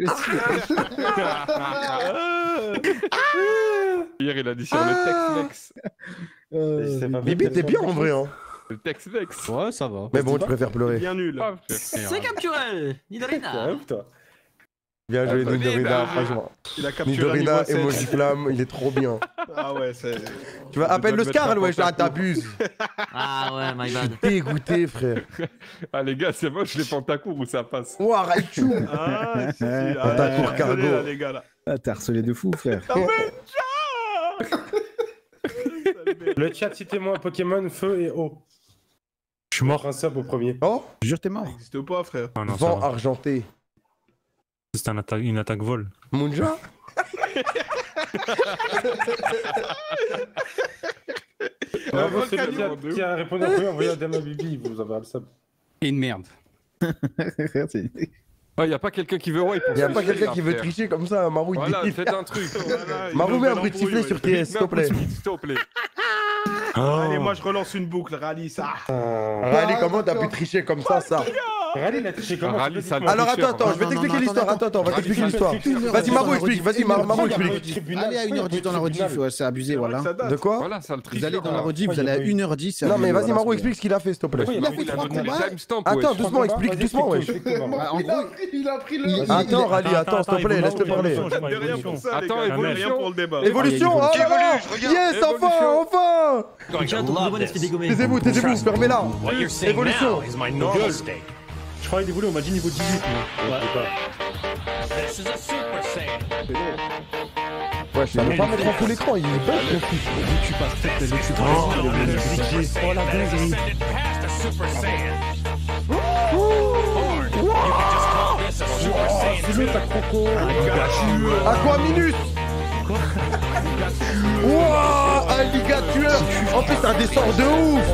Hier, il a dit sur le Tex-Mex. C'est pas Bibi, t'es bien en vrai, hein. Le Tex-Mex. Ouais, ça va. Mais bon, tu préfères pleurer. Bien nul. Ah, frère. C'est capturé. Hydrina. Ouais, putain. Bien joué, Nidorina, franchement. Il a capturé un Nidorina, niveau sept. emoji flamme, il est trop bien. Ah ouais, c'est. Tu vas appelle le Scar, wesh, là, t'abuses. Ah ouais, my bad. Dégoûté, frère. Ah, les gars, c'est moche les pantacours où ça passe. Ouah, Raichu. Ah, si, si. Dans Ah, ta ouais, cour désolé, cargo. là, les gars, là. Ah, t'as harcelé de fou, frère. Le chat, citez-moi un Pokémon feu et eau. Je suis mort un sub au premier. Oh, Je jure, t'es mort. Ça existe pas, frère. Ah non, ça vent va. argenté. C'est un atta- une attaque vol. Munja. Bravo, vol celui qui a, canon. qui a répondu en premier, envoyé à Dama Bibi, vous avez le sub. Et une merde. C'est- Ah, y a pas quelqu'un qui veut ouais, pour Y a pas tricher, quelqu'un là, qui veut frère. tricher comme ça, Marou, il Voilà, défile. faites un truc. Voilà, il Marou, nous mets un met bruit de l'embrouille, sifflet ouais. sur T S, s'il te plaît. S'il te plaît. Allez, moi je relance une boucle, Rally, ça. Rally, comment t'as pu tricher comme ça, ça? Rally, il a touché comment Rally, ça le Alors tricheur, attends, attends, je vais Non, non, t'expliquer non, l'histoire. attends, Attends, attends, on va Rally, t'expliquer ça le l'histoire. tricheur. Vas-y, Marou, explique. Vas-y, Mar- Marou, explique. Allez à une heure dix dans la rediff, ouais, c'est abusé, voilà. Ça date. De quoi? Voilà, ça le Vous tricheur. allez dans la là. rediff, vous allez à une heure dix. c'est Non, mais abusé, vas-y, voilà, Marou, c'est explique ce qu'il a fait, s'il te plaît. Il a fait Il a trois donné combats. les timestamps, Attends, wesh. doucement, explique doucement, wesh. Bah, en gros, Il a pris le. il- Attends, Rally, Attends, attends, s'il te attends, plaît, laisse-le évolution, parler. évolution, je crois, De rien évolution. pour ça, les Attends, gars. évolution. Rien pour le débat. Évolution, oh Qui là là. évolue, je regarde. Yes, enfin, enfin. Tiens, ton Pokémon est dégommé. Taisez-vous, taisez-vous, fermez-la. Évolution. Je crois qu'il évolue, on m'a dit niveau dix-huit. moi. Ouais, ça va pas mettre en full écran, il est bête, mon fils. tu passes peut-être le tu passes. Oh la dinguerie. Aquaminus. Wouah, un ligatueur. En plus, un des sorts de ouf.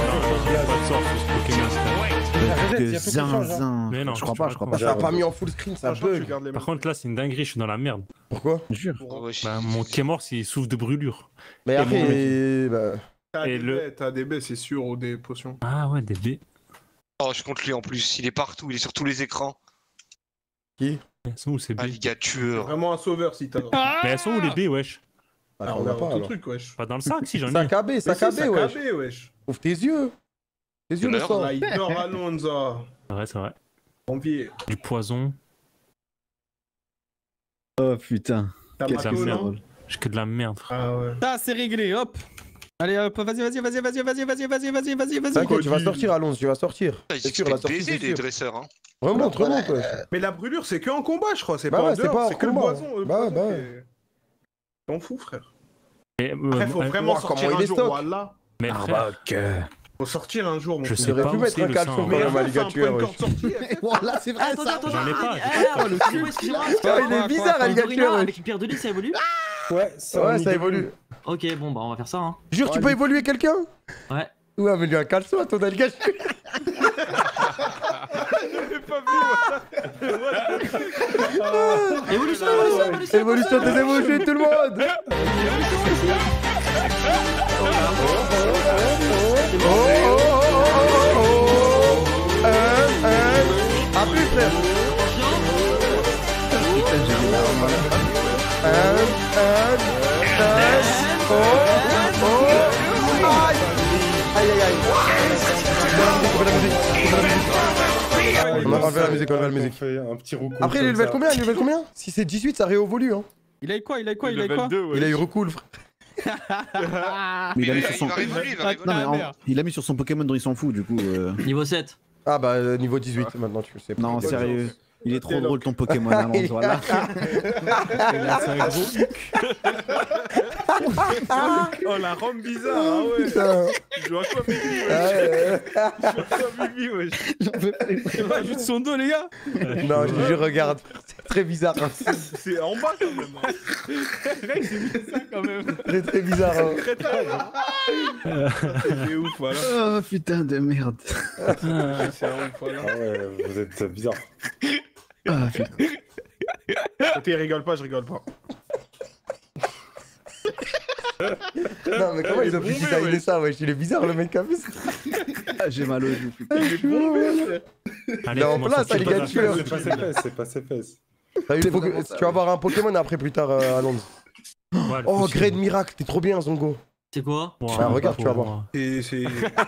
de zinzin. Mais non, Je crois tu pas, je crois pas. racontes. Ça a pas mis en full screen, ça Franchement, tu bug. gardes les Par mêmes. contre, là, c'est une dinguerie, je suis dans la merde. Pourquoi? Je jure. Oh, wesh. Bah, mon Kémor, il souffre de brûlure. Mais après, bah, T'as Et des le- baies, t'as des baies, c'est sûr, ou des potions. Ah ouais, des B. Oh, je compte lui en plus. Il est partout, il est sur tous les écrans. Elles sont où ces B Ah, les gars, tueur. Vraiment un sauveur si t'as. Mais elles sont où les B, wesh? bah, Ah, on on a a pas ton alors. truc, wesh. Pas dans le sac, si j'en ai. Sac à B, sac Mais à si, B, sac à wesh. B, wesh. Ouvre tes yeux. Tes yeux le L'heure, sang. Là, il dort Alonso. C'est vrai, c'est vrai. Envié. Du poison. Oh putain. T'as Quel Mako, merde. non? J'ai que de la merde, frère. Ah ouais. Ah, c'est réglé, hop. Allez, hop, vas-y, vas-y, vas-y, vas-y, vas-y, vas-y, vas-y, vas-y, vas-y, vas-y. T'inquiète, tu vas sortir, Alonso, tu vas sortir. Ah, Ils C'est sûr, la expliquent sortie, baiser, c'est les sûr. dresseurs. Hein. Remonte, remonte, wesh. Mais la brûlure, c'est que en combat, je crois. C'est Bah pas ouais, en c'est dehors, pas en c'est que le combat. poison. le Bah poison bah qui ouais. est- T'en fous, frère. Mais, euh, Après, faut euh, vraiment voir sortir comment il un est jour, stock. voilà. mais frère, Faut sortir un jour, mon je fils. sais aurait pas pu où mettre c'est un le calcium sang. quand Mais même. enfin, à un ligature, point de wesh. corde sortie. Voilà, c'est vrai Attends, ça. attends, J'en ai pas, attends. j'ai Ah, excusez-moi, excusez-moi. Ah, il est bizarre, la ligature, Hydrina wesh. avec une pierre de lit, ça évolue? Ouais, ça, Ouais, ça évolue. Ok, bon, bah on va faire ça, hein. Jure, tu peux évoluer quelqu'un? Ouais. Ouais, mais lui un caleçon à ton alligature. J'ai pas vu, moi. Évolution, évolution, évolution. Évolution des évolutions, tout le monde. Oh, oh, oh, oh, oh. Un, un. À plus, frère. Un, un, un. Oh, oh. Aïe. Aïe, aïe, aïe. Coupe la musique, coupe la musique. On a enlevé la musique, on a enlevé la musique. fait un petit roucou. Après, il est level combien? Il est level combien? Si c'est dix-huit, ça réévolue, hein. Il a eu quoi? Il a eu quoi? Il a eu Level quoi? deux, ouais. Il a eu recool, frère. Mais il a mis Il sur son. va révoluer, il va Ah, révoluer. Non, mais merde. en- il a mis sur son Pokémon dont il s'en fout, du coup. euh, Niveau sept. Ah bah, euh, niveau dix-huit, maintenant, tu sais. Non, Bonne sérieux. chance. Il est trop drôle ton Pokémon, Alonso, voilà. Et là, c'est un gros. Oh la rampe bizarre, ah ouais. Putain. Je vois quoi, Bibi, Ah ouais. Je vois quoi, Bibi, wesh. J'en peux pas les frères. Pas juste son dos, les gars. Non, je je regarde. C'est très bizarre. C'est en bas quand même. Hein. Mec, c'est mis ça quand même. Très très bizarre. Hein. Très tard. C'est ouf, voilà. Oh putain de merde. C'est ouf, voilà. Ah ouais, vous êtes bizarre. Ah putain. Ok, rigole pas, je rigole pas. Non, mais comment ils ont pu designer ça, wesh? Il est bizarre le mec a fait ça. Ah, j'ai mal au joue, putain. Il est bon, wesh. Il est en place, alligator. C'est pas ses fesses, c'est pas ses fesses. T'as eu le Poké- Tu vas avoir un Pokémon après plus tard euh, à Londres. Oh, Great Miracle, t'es trop bien, Zongo. C'est quoi? Bah, regarde, tu vas voir. Et c'est.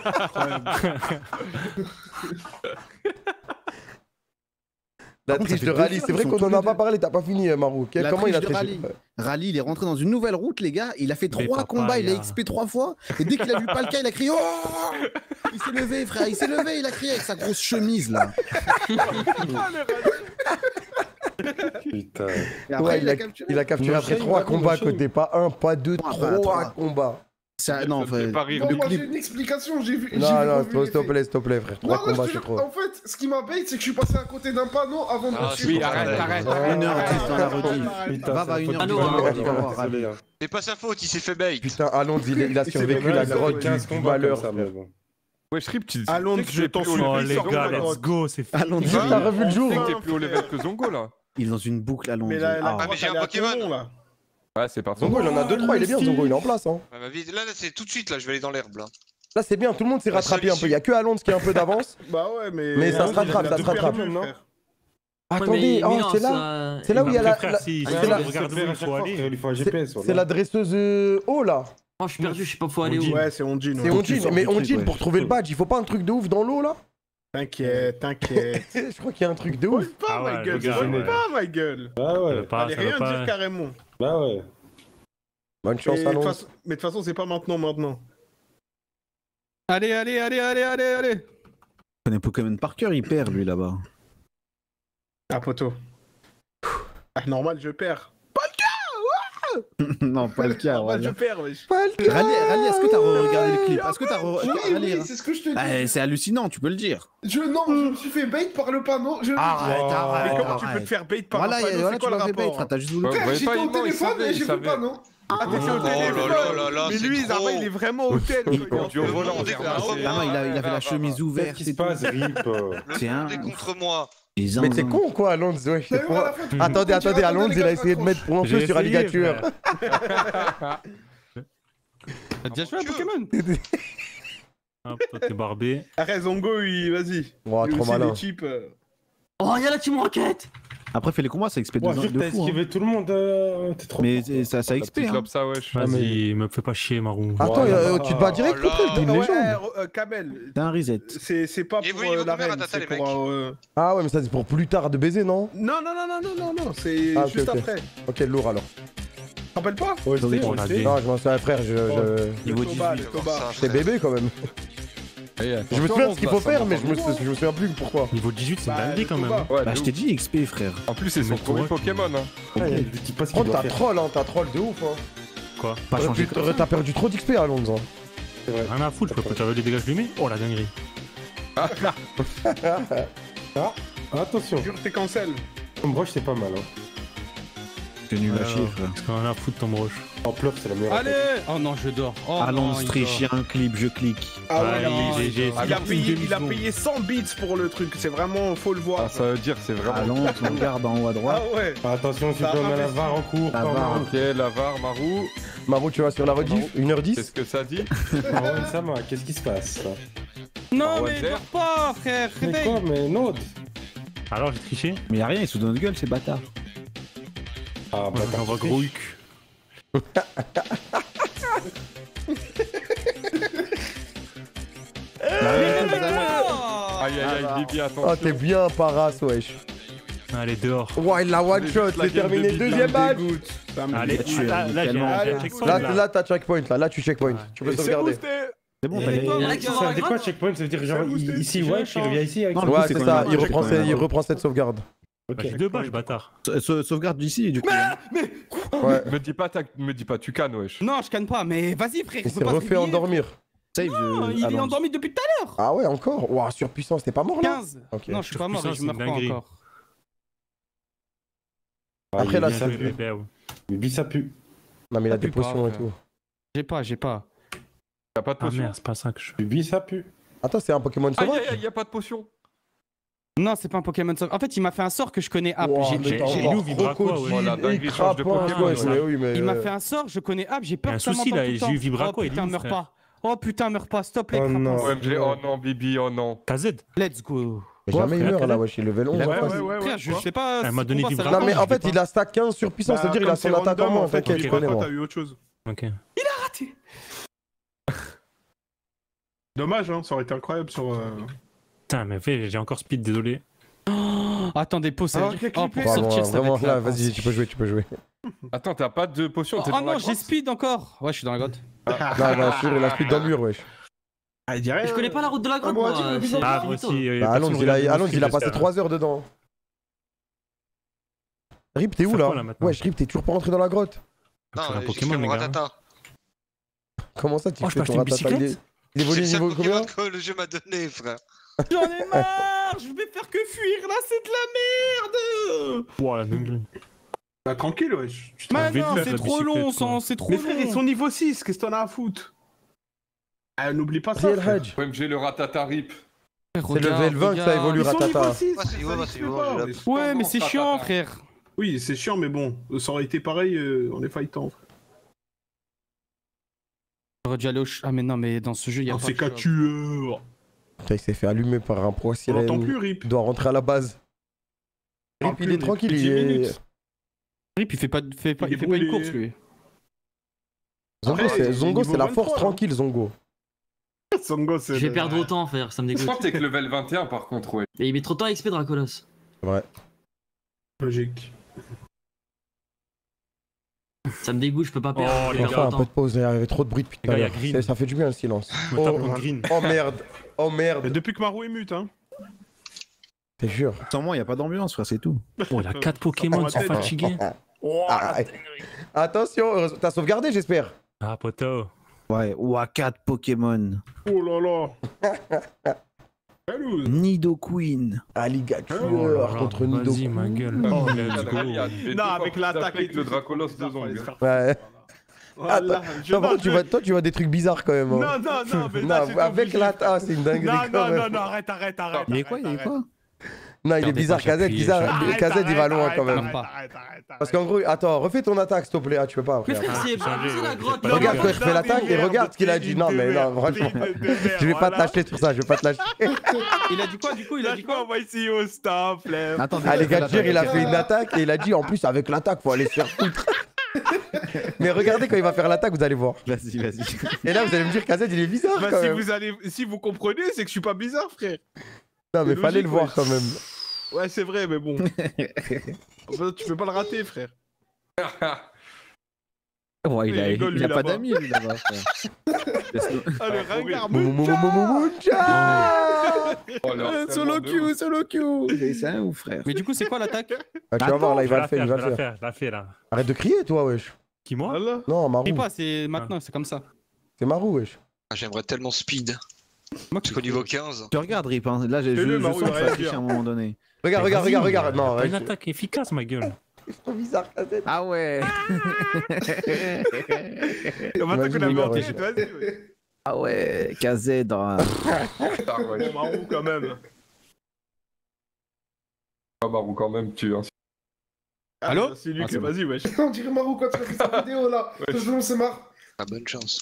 La Par contre, ça triche fait de deux rallye, fois c'est vrai qu'ils sont qu'on en tous a les pas deux. parlé, t'as pas fini, euh, Marou. Quel- La Comment il a triche de triché Rally. Rally, il est rentré dans une nouvelle route, les gars. Il a fait Mais trois papa, combats, il a y a- X P trois fois. Et dès qu'il a vu Palka, il a crié Oh Il s'est levé, frère, il s'est levé, il a crié avec sa grosse chemise là. Putain. Et après, Ouais, il il l'a a, capturé. il a capturé Non, après Shane, trois raconte, combats à Shane. côté, pas un, pas deux, Trois, trois trois. combats. Ça- non, Ça me fait frère, pas rire. le Bon, moi j'ai clip. une explication, j'ai vu. j'ai Non, vu non, revu s'il les te faits. plaît, s'il te plaît, frère. Trois Non, non, je combats, te c'est jure, trop. en fait, ce qui m'embête, c'est que je suis passé à côté d'un panneau avant de Ah, me suivre. Oui, arrête, arrête, À arrête. une heure dix dans la rediff. Putain, Va, va, c'est une un heure peu dix de dans la mal, rediff, hein, va voir, désolé, Rally. hein. C'est pas sa faute, il s'est fait bait. Putain, à Londres, il, il a s'est survécu fait la mal, grotte quinze du, du combats malheur. comme ça, mais bon. Wesh, Rip, tu À Londres, je t'en suis. Oh Lui, les sort de gars, la let's grotte. go, c'est À Londres, Juste, t'as revu le jour. Tu sais que t'es plus au level que Zongo là. il est dans une boucle à Londres. Mais la, la Ah. mais grotte, j'ai elle un est à Pokémon. Toulon, là. Ouais, c'est parti. Zongo, il en a deux, trois, il est bien, Zongo, il est en place. Hein. Ah, ma vie, là, là c'est tout de suite, là, je vais aller dans l'herbe, là. Là, c'est bien, tout le monde s'est La rattrapé un peu. solution. Il y a que à Londres qui a un peu d'avance. Bah ouais, mais. Mais ça se il a- rattrape, il a ça tout se rattrape. perdu, Non. frère. Attendez, oh, c'est là, c'est là où il y a la, frère, la- si, c'est si, la- regarde où il faut aller. Il faut un G P S. c'est la dresseuse euh, haut là. Moi je suis perdu, je sais pas faut aller où. Ouais, c'est Onjin. C'est ouais. Onjin, mais du truc, Onjin ouais. pour trouver le badge, il faut pas un truc de ouf dans l'eau là? T'inquiète, t'inquiète. Je crois qu'il y a un truc de ouf. Spoil pas, Ah ouais, ma gueule, le gars, spoil ouais. pas, ma gueule. Bah Ça ouais, veut pas, Allez, ça veut rien pas. dire carrément. bah ouais. Bonne chance Et à de Londres. façon- Mais de toute façon, c'est pas maintenant, maintenant. Allez, allez, allez, allez, allez, allez. Il connaît Pokémon par cœur, il perd lui là-bas. Ah, poteau. Ah, normal, je perds. Non, pas le cas. Normal, je Rally, perds, wesh. Rally, Rally, est-ce que t'as regardé le clip? Est-ce que t'as re... Oui, Rally, oui, c'est ce que je te dis. bah, c'est hallucinant, tu peux le dire. Je, non, je me suis fait bait par le panneau. Je... Arrête, Wow. arrête. Mais comment tu peux arrête. te faire bait par Voilà, un y a- panneau? voilà, C'est tu quoi le l'as fait bait, rapport? frère, t'as juste voulu. Ouais, Frère, voyez j'étais pas, au il ment, il téléphone savait, et il j'ai vu savait. le panneau. Ah, t'es Oh sur le là téléphone. là là là, Mais c'est lui, trop. Zara, il est vraiment au tel. Il conduit au Le volant. monde est Zara. contre Ah non, moi. il, a- il avait la Va, chemise va, Qu'est-ce ouverte qui et se tout. passe, Rip euh, Le Tiens. monde est contre moi. Les Mais t'es zinzins. con quoi à Londres, ouais. D'ailleurs, Pour- à la fin, tu- Attendez, tu attendez, diras à Londres, quand il a les essayé de gars mettre pour un J'ai feu sur essayé, Alligator. frère. T'as déjà joué à Dieu. Pokémon? Hop, toi t'es barbé. Arrête, Zongo, il- vas-y. Oh, Lui trop aussi, malin. les chips, euh. Oh, y'a la team Rocket. Après, fais les combats, ça X P de, Ouais, vu que de t'as fou. hein. esquivé tout le monde, euh, t'es trop. Mais fort. c'est- ça, ça La X P. petite Hein. lobe, ça, wesh. Vas-y, me fais pas chier, Marou. Attends, Voilà. euh, tu te bats direct Oh contre là. elle, t'es une Ouais, légende. euh, Kamel, T'as un reset. c'est c'est pas Et pour vous, euh, niveau la combien, reine, Ratata, c'est les pour... mecs euh, Ah ouais, mais ça c'est pour plus tard de baiser, non? Non, non, non, non, non, non, non, c'est Ah, ok, juste ok. après. Ok, lourd alors. Tu te rappelles pas? O S T, Oui, O on a S T. dit. Non, je m'en souviens, frère, je. je... Niveau Le Toba, dix-huit. le Toba. J'étais bébé quand même. Je me souviens de ce qu'il faut faire, mais je me, je me souviens plus pourquoi. Niveau dix-huit, c'est une Bah, dinguerie quand le même. Toba. Ouais, Bah, de je ouf. t'ai dit X P, frère. En plus, c'est son Mais premier toi, Pokémon. Hein. Ah, il y a des petits passes Par qu'il contre, doit t'as faire. troll, hein, t'as troll de ouf, hein. Quoi Pas T'aurais changé pu- comme ça. T'as perdu trop d'X P à Londres. hein. C'est vrai. Rien à foutre, je peux pas t'avais les dégâts que je lui mets. Oh la dinguerie. Attention, Jure, t'es cancel. comme broche, c'est pas mal. Hein. T'es nul à Alors, chier, frère. Parce qu'on en a à foutre ton broche. En plop, c'est la meilleure. Allez. Oh non, je dors. Oh À non, Londres, il triche, dort. il y a un clip, je clique. Ah ouais, Ouais, non, il est il, G G. il a payé, il a payé cent bits pour le truc, c'est vraiment, faut le voir. Ah, ça veut dire, c'est À vraiment. Londres, on regarde en haut à Ah droite. ouais. Attention, tu Ça peux on a la investi. V A R en cours. La par V A R. Marou. Ok, la V A R, Marou. Marou, tu vas sur la rediff, une heure dix. Qu'est-ce que ça dit? Ah ouais, ça va, qu'est-ce qui se passe? Non, Ah, mais Water. dors pas, frère. Mais Réveille. quoi, mais non. Alors j'ai triché. Mais y'a rien, ils se donnent gueule, ces bâtards. Ah Moi bah j'envoie t'as gros huc. Aïe, aïe, aïe, Bibi, Oh, attention. t'es bien paras, wesh. Allez, dehors. Ouais, il l'a one shot, La c'est game terminé. de Bibi, Deuxième ça me match. Dégoûte. Ça me Allez, dégoûte. là, là, j'ai un Allez, checkpoint, Là, là. là, t'as checkpoint, là, là, tu checkpoint. Tu peux Et c'est sauvegarder. boosté. C'est bon, Et t'as toi, Il y en a mec, qui Ça vont à veut la dire quoi, grotte. checkpoint? Ça veut dire genre Ça booste, ici, tu ouais, veux il changer. revient ici avec Non, son- le Ouais, coup, c'est c'est ça, quand il même reprend, un ses- checkpoint. il reprend cette sauvegarde. Ok. J'ai deux badges, bâtard. Sa- sa- Sauvegarde d'ici et du coup. Mais, mais, Ouais. Me dis pas, t'as- me dis pas, tu cannes, wesh. Non, je canne pas, mais vas-y, frère. Il s'est refait endormir. Save, Non, je- il est allonge. endormi depuis tout à l'heure. Ah ouais, encore. Ouah, surpuissance, t'es pas mort là? quinze. Ok. Non, je suis pas mort, Surpuissance, je meurs c'est pas une dinguerie. encore. Après là, Bien ça joué, pue. bébé, ouais. Bibi, ça pue. Non, mais il a Ça des pue pas, potions et frère. tout. J'ai pas, j'ai pas. Y'a pas de Ah potion. merde, c'est pas ça que je. Bibi, ça pue. Attends, c'est un Pokémon Aïe, sauvage? aïe, aïe, y'a pas de potion. Non, c'est pas un Pokémon sauvage. En fait, il m'a fait un sort que je connais App. Ouah, J'ai- mais j'ai- t'as j'ai- encore nous, Vibraco, Crocodile ouais. Voilà, et dingue, échange de Crapin, Pokémon, wesh, ouais. mais oui, mais. Il m'a euh, fait un sort, je connais App, j'ai peur Un que ça souci, m'entende là, tout le j'ai eu temps. Vibraco, Oh il est putain, où, meurs frère pas. Oh putain, meurs pas, s'il te plaît, Oh Crapin. non. O M G, oh non, Bibi, oh non. K Z. Let's go. Mais jamais il frère, meurt là, Caleb. wesh, il est level onze. Ouais, en ouais, face. ouais, ouais. Frère, je quoi sais pas. Elle m'a ce donné combat, ça Vibraco. va Non, mais pas. en fait, il a stack quinze surpuissance, Bah, c'est-à-dire il comme a son c'est attaque en random, moins, en fait, t'inquiète, je crois connais que moi. t'as eu autre chose. Ok. Raté. Dommage, hein, ça aurait été incroyable sur. euh, Putain, mais fait, j'ai encore speed, désolé. Oh, attendez, pause, ça veut Alors, dire- quel Oh, pour clip est- sortir, ça va Vraiment, être là, là. vas-y, tu peux jouer, tu peux jouer. Attends, t'as pas de potion, Oh t'es dans non, la j'ai grotte. speed encore. Ouais, je suis dans la grotte. Non, non, sûr, il a speed dans le mur, wesh. Ah, il dirait. Je connais pas la route de la grotte, moi, moi. tu peux c'est- dire- Ah, c'est moi finito. aussi. euh, Bah, personne Alonso, il regarde a, mon Alonso, stream, il a je passé sais. trois heures dedans. Rip, t'es où Faire là quoi, là, maintenant Wesh, Rip, t'es toujours pas rentré dans la grotte? Non, Faire un j'ai Pokémon, fait mon les gars. ratata. Comment ça, tu Oh, je fais peux ton acheter une ratata? Il est- bicyclette il C'est évolue le seul niveau combien? Pokémon que le jeu m'a donné, frère. J'en ai marre. Je vais faire que fuir là, c'est de la merde. Ouah, la dinguerie. Bah, tranquille, wesh. Tu te- Mais vais non, faire c'est la trop long, bicyclette, sans- quoi. c'est trop Mais long. frère, ils sont niveau six, qu'est-ce que t'en as à foutre? Ah, n'oublie pas ça. Real frère. Hedge. O M G, le ratata rip. C'est level vingt que ça évolue, Ils sont ratata. niveau six, Ah, c'est ça niveau, n'existe c'est niveau, pas, j'ai mais- la- Ouais, mais c'est Ratata. chiant, frère. Oui, c'est chiant, mais bon, ça aurait été pareil, euh, on est fightant. frère. J'aurais dû aller au ch- Ah, mais non, mais dans ce jeu, il y a On pas s'est de qu'à shop. tueur. Putain, il s'est fait allumer par un pro On l'entend sirène. plus, Rip. Il doit rentrer à la base. On Rip, l'entend il plus, est tranquille, depuis il dix est. minutes. Rip, il fait pas, de- fait pas, Il il est fait pas une brûlé. course, lui. Zongo, Après, c'est il est Zongo, niveau c'est la force vingt-trois, tranquille, Zongo. Songo, c'est. Je vais le- perdre autant, frère, ça me Je dégoûte. crois que t'es que level vingt et un par contre, ouais. Et il met trop de temps à X P Dracolos. Ouais. Logique. Ça me dégoûte, je peux pas perdre. Oh, je les vais Enfin, perdre un peu autant. de pause, il y avait trop de bruit depuis tout Les à gars, y a l'heure. Green. Ça- Ça fait du bien le silence. Je me tape Oh, contre Green. oh merde, oh Et merde, depuis que Marou est mute, hein. t'es jure. Sans moi, il n'y a pas d'ambiance, frère, c'est tout. Oh, il a quatre Pokémon, ils sont fatigués. Ah, attention, heureusement- t'as sauvegardé, j'espère. Ah, poto. Ouais, ou à quatre Pokémon. Oh là là. Jalouse. Nidoqueen. Alligator Oh là là, contre vas-y, ma Nidoqueen. gueule. Oh, Let's go. Non, avec l'attaque avec le Dracolos de Zong. Ouais. Voilà, Attends, je- toi, par non, contre, tu je- vois, toi, tu vois des trucs bizarres quand même. hein. Non, non, non, mais là, Non, c'est avec obligé. l'ata, c'est une dinguerie Non, quand non, même. non, non, arrête, arrête, arrête. Il y a quoi, il y a arrête, quoi Non, il est Regardez bizarre, pas, j'ai Kazed, appuyé, bizarre. arrête, Kazed, il va arrête, loin arrête, quand même. arrête, pas. arrête, arrête, arrête. Parce qu'en gros, attends, refais ton attaque, s'il te plaît. Ah, tu peux pas, Mais frère. frère, c'est Ah, pas changé, la ouais, grotte. j'ai pas non, Regarde non, quand il refait l'attaque et regarde ce qu'il a dit. Non, mais non, franchement. Je vais pas te lâcher sur ça, je vais pas te lâcher. Il a dit quoi, du coup? Il a dit Lâche-moi, quoi? on va ici au stop, flemme. Attendez, Ah, les fais gars, Jer, il a l'attaque. fait une attaque et il a dit en plus, avec l'attaque, faut aller se faire foutre. Mais regardez quand il va faire l'attaque, vous allez voir. Vas-y, vas-y. Et là, vous allez me dire, Kazed, il est bizarre Bah, quand si même. vous allez, si vous comprenez, c'est que je suis pas bizarre, frère. Non, mais c'est fallait le logique, voir ouais. quand même. Ouais, c'est vrai, mais bon. Enfin, tu peux pas le rater, frère. Ouais, il Il a, rigole, il a lui, pas là-bas. d'amis, lui, là-bas. frère. Laisse-nous- Ah, le ringard, Mou, mou, mou, mou, mou, mou, tcha. Oh, là, Solo tellement de Q, solo Q. C'est un ouf, frère. Mais du coup, c'est quoi l'attaque? Ah, tu vas voir, là, il Je vais va la le faire, faire, il je va vais le la faire. faire, je la fais là. Arrête de crier, toi, wesh. Qui, moi Voilà. Non, Je Marou. sais pas, c'est maintenant, c'est comme ça. C'est Marou, wesh. Ah, j'aimerais tellement speed. Moi, Jusqu'au niveau quinze. Tu regardes, Rip, hein. Là, je, je, Fais-le, je Marou, sens il que va ça rien triche dire. à un moment donné. Regarde, regarde, Vas-y, regarde, regarde. t'as Non, pas ouais, une je- attaque efficace, ma gueule. c'est trop bizarre, Kazed. Ah ouais. On va Imagine qu'on a le gars, menti, ouais. vas-y, ouais. Ah ouais, K Z dans... Ah, ouais. Bon, Marou, quand même. Ah, Marou, quand même, tu. Hein. Allô? Ah, c'est lui Ah, que, c'est bon. vas-y, wesh. On dirait Marou quand tu as fait cette vidéo là. Ouais. Ce jour, c'est marre. Ah, bonne chance.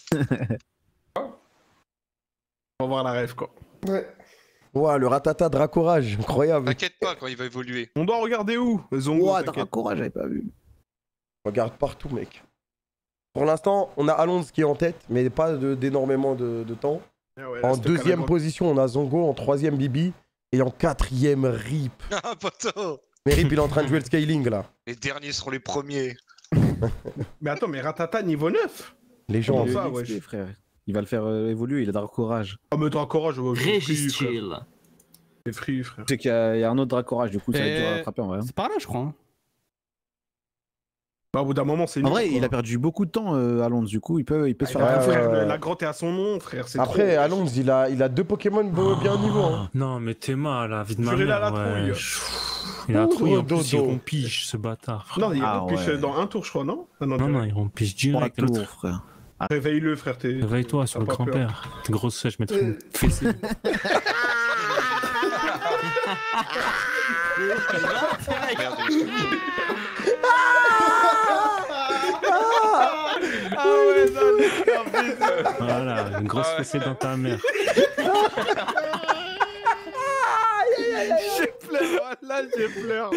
On va voir la rêve, quoi. Ouais. Ouah, le ratata Dracorage, incroyable. T'inquiète pas quand il va évoluer. On doit regarder où? Zongo, Ouah, t'inquiète. Dracora, j'avais pas vu. Regarde partout, mec. Pour l'instant, on a Alonso qui est en tête, mais pas de- d'énormément de, de temps. Ah ouais, là, En c'était deuxième carrément- position, on a Zongo. En troisième, Bibi. Et en quatrième, Rip. Ah, poteau. Mais Rip, il est en train de jouer le scaling, là. Les derniers seront les premiers. Mais attends, mais Ratata niveau neuf? Les gens, Comment Il ça, a ouais. X P, frère. Il va le faire euh, évoluer, il a Dracorage. Oh, mais t'as encore, je vois. Régis chill. C'est free, frère. Tu sais qu'il y, a il y a un autre Dracorage, du coup, ça va être dur à Euh, rattraper en vrai. hein. C'est par là, je crois. hein. Bah, au bout d'un moment, c'est En nul, vrai, quoi. il a perdu beaucoup de temps euh, à Londres, du coup, il peut, il peut se Ah, faire il a- un frère, ouais. La grotte est à son nom, frère. c'est Après, trop. à Londres, il a, il a deux Pokémon bien au niveau. Hein. Non, mais t'es mal, la vie de ma Juré mère. la ouais. trouille. Il a Ouh, trouille, en plus, dodo. il rompige, ce bâtard. frère. Non, il Ah, rompige ouais. dans un tour, je crois, non Ah, non, Non, t'as- non, il rompige Trois direct. tours, l'autre. frère. Réveille-le, frère. t'es- Réveille-toi sur le t'as pas peur. grand-père. T'es grosse sèche, je mettrai une fessée. Voilà, une grosse fessée dans ta mère. J'ai pleure, là, j'ai pleure.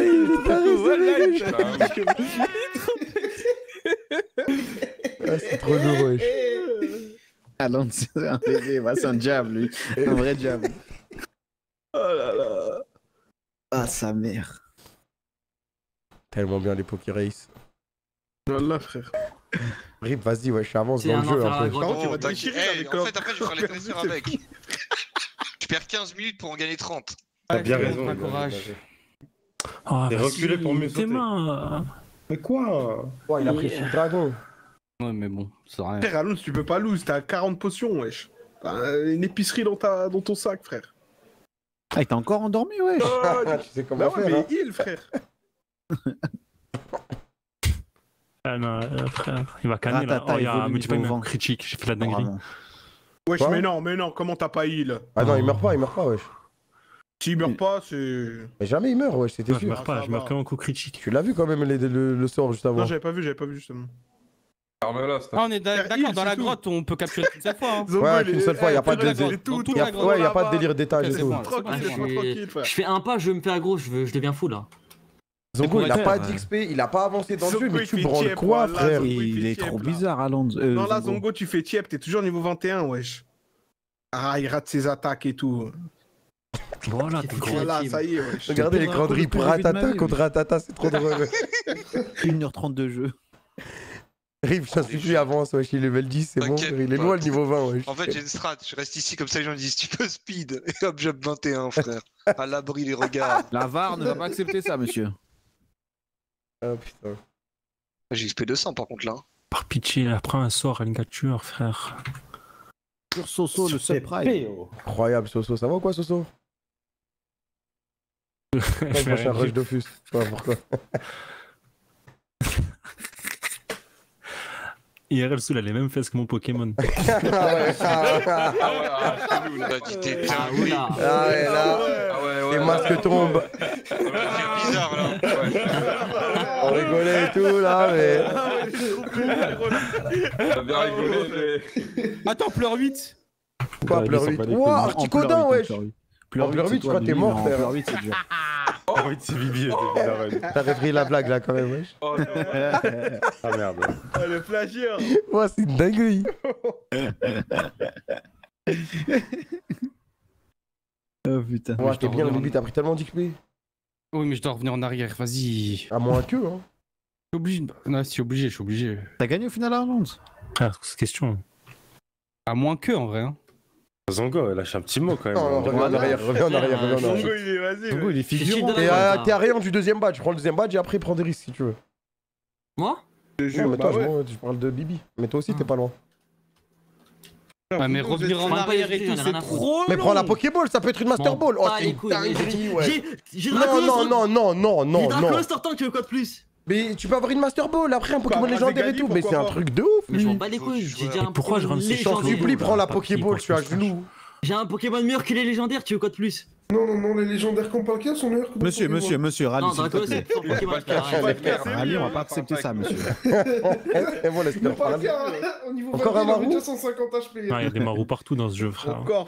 Ah, c'est trop lourd, wesh. À Londres, c'est un bébé, ouais, c'est un diable, lui. Un vrai diable. Oh là là. Ah, sa mère. Tellement bien les Pokérace. Voilà, frère. Rip, vas-y, wesh, avance C'est dans un le jeu enfer à un la peu. grotte. Par contre, tu Oh, vas t'inquiète. déchirer Eh, avec en un- fait, après, je ferai les blessures avec. Je perds quinze minutes pour en gagner trente. T'as bien Ouais, raison. bon il a courage. bien raison. Ah, T'es vas-y, reculé pour mieux tes sauter. mains. Mais quoi Ouais, il a pris le dragon. Ouais, mais bon, ça rien. Frère, à Londres, tu peux pas lose, t'as quarante potions, wesh. T'as une épicerie dans, ta... dans ton sac, frère. Ah, il t'a encore endormi, ouais. Tu sais comment Bah ouais, faire, mais hein. il, frère. Ah non, euh, frère, il va canner là. Ratata Oh, il y a évolue mais tu vois, il niveau m'a vent. critique, j'ai fait la dinguerie. Vraiment. Wesh, Quoi mais non, mais non, comment t'as pas heal? Ah non, il Oh. meurt pas, il meurt pas, wesh. S'il meurt pas, c'est. Mais jamais il meurt, wesh, c'était Non, je sûr. meurs pas, ça je meurs va. que en coup critique. Tu l'as vu quand même les- le, le sort juste avant. Non, j'avais pas vu, j'avais pas vu justement. Arme-là, c'est Ah, on est d'a- Faire d'accord, heal, dans c'est la tout. grotte, on peut capturer une seule fois. Hein. Zongo, Ouais, il est- qu'une seule fois, y a eh, pas de- frère, de- il est tout- dans tout Y a- la la grotte ouais, y a pas de là-bas. délire d'étage et C'est tout. bon, Tranquille, Ah, je, laisse-moi fais... tranquille, frère. je fais un pas, je me fais aggro, je, veux... je deviens fou là. Zongo, il a Ouais. pas d'X P, il a pas avancé dans le Zongo, jeu, mais il tu fait branles tiep, quoi, voilà, frère Zongo. Et il il fait est trop tiep, là. bizarre à Londres. euh, Non, là, Zongo. Zongo, tu fais tiep, t'es toujours niveau vingt et un, wesh. Ah, il rate ses attaques et tout. Voilà, t'es gros. Voilà, ça y est, wesh. Regardez C'est l'écran de pas Rip, le plus rapide de ma Ratata vie, contre Ratata, c'est trop drôle. une heure trente de jeu. Rip, j'en suis plus avance, wesh, il est level dix, c'est bon. T'inquiète Il est pas. loin le niveau vingt, wesh. En fait, j'ai une strat. Je reste ici comme ça, les gens disent tu peux speed. Et hop, job vingt et un, frère. À l'abri des regards. La V A R ne va pas accepter ça, monsieur. Ah putain. J'ai X P deux cents par contre là. Par pitié, après un sort à une capture, frère. Sur Soso, le subprime. Incroyable, Soso. Ça va ou quoi, Soso? Je Pas le fais prochain rien. rush Dofus. Je sais pas pourquoi. I R L Soul a les mêmes fesses que mon Pokémon. Ah ouais, ah, Bah, dis t'es Ah, dingue. oula. ah ouais, là, Ah ouais, ouais. les masques tombent. C'est bizarre là. On rigolait et tout, là, mais. T'as bien rigolé, mais. Attends, pleure huit. Quoi, Ouais, pleur ils sont huit. pas des Ouah, conneries. Articodin, wesh. Pleur En pleur huit, je crois que t'es mort, frère. Pleur huit, c'est dur. Ah oui, c'est Bibi, c'est bizarre. T'as repris la blague, là, quand même, wesh. Oh, non. Ah merde. Ah, le plagiat. Ouah, c'est une dinguerie. Oh putain. Ouah, je t'es dois bien, revenir Bibi, t'as pris tellement d'X P. Oui, mais je dois revenir en arrière, vas-y. Je suis À moins que, hein. obligé. Non, je suis obligé, je suis obligé. T'as gagné au final à Londres? Frère, c'est question. À moins que, en vrai. Hein. Zongo, il lâche un petit mot quand même. Non, non, reviens en Voilà. arrière, reviens en arrière, reviens en Zongo, arrière. il est, vas-y. Zongo, ouais. il est figurant. Je suis Et dans la- euh, t'es à rien du deuxième badge. Tu prends le deuxième badge et après, prends des risques si tu veux. Moi Je te Non, jure, mais bah toi, je ouais. m'en- je parle de Bibi. Mais toi aussi, t'es pas loin. Ouais, mais Vous revenir êtes- en Prends pas arrière les et trucs, tout, j'en ai c'est rien à foutre. trop Mais prends la long. Pokéball, ça peut être une Master M'en Ball. Oh, bats c'est les une couilles, mais dinguerie, j'ai- ouais. j'ai- J'ai Non, Dracolos non, sur- non, non, non, J'ai non, Dracolos non. sortant, tu veux quoi de plus? Mais tu peux avoir une Master Ball, après un Pokémon avoir légendaire et Gali, tout. Mais pourquoi c'est un pas. truc de ouf, Mais je m'en lui. bats les couilles, j'ai déjà Mais un pourquoi je Pokémon rame ces Je t'en légendaire. supplie, prends la Pas Pokéball, qui, tu es à pour genoux. J'ai un Pokémon meilleur que les légendaires, tu veux quoi de plus? Non, non, non, les légendaires qu'on parle qui sont meilleurs que Monsieur, Pokémon. monsieur, monsieur, râle, Non, s'il te Dracolos plaît. c'est fort Pokémon. pas le faire, frère. pas le faire. Râle, on va pas accepter ça, monsieur. Et voilà, Il c'est n'y a bien. pas qu'un, hein. Au niveau Encore vingt, un il avait Marou déjà cent cinquante H P. Ah, il y a des marous partout dans ce jeu, frère. Encore.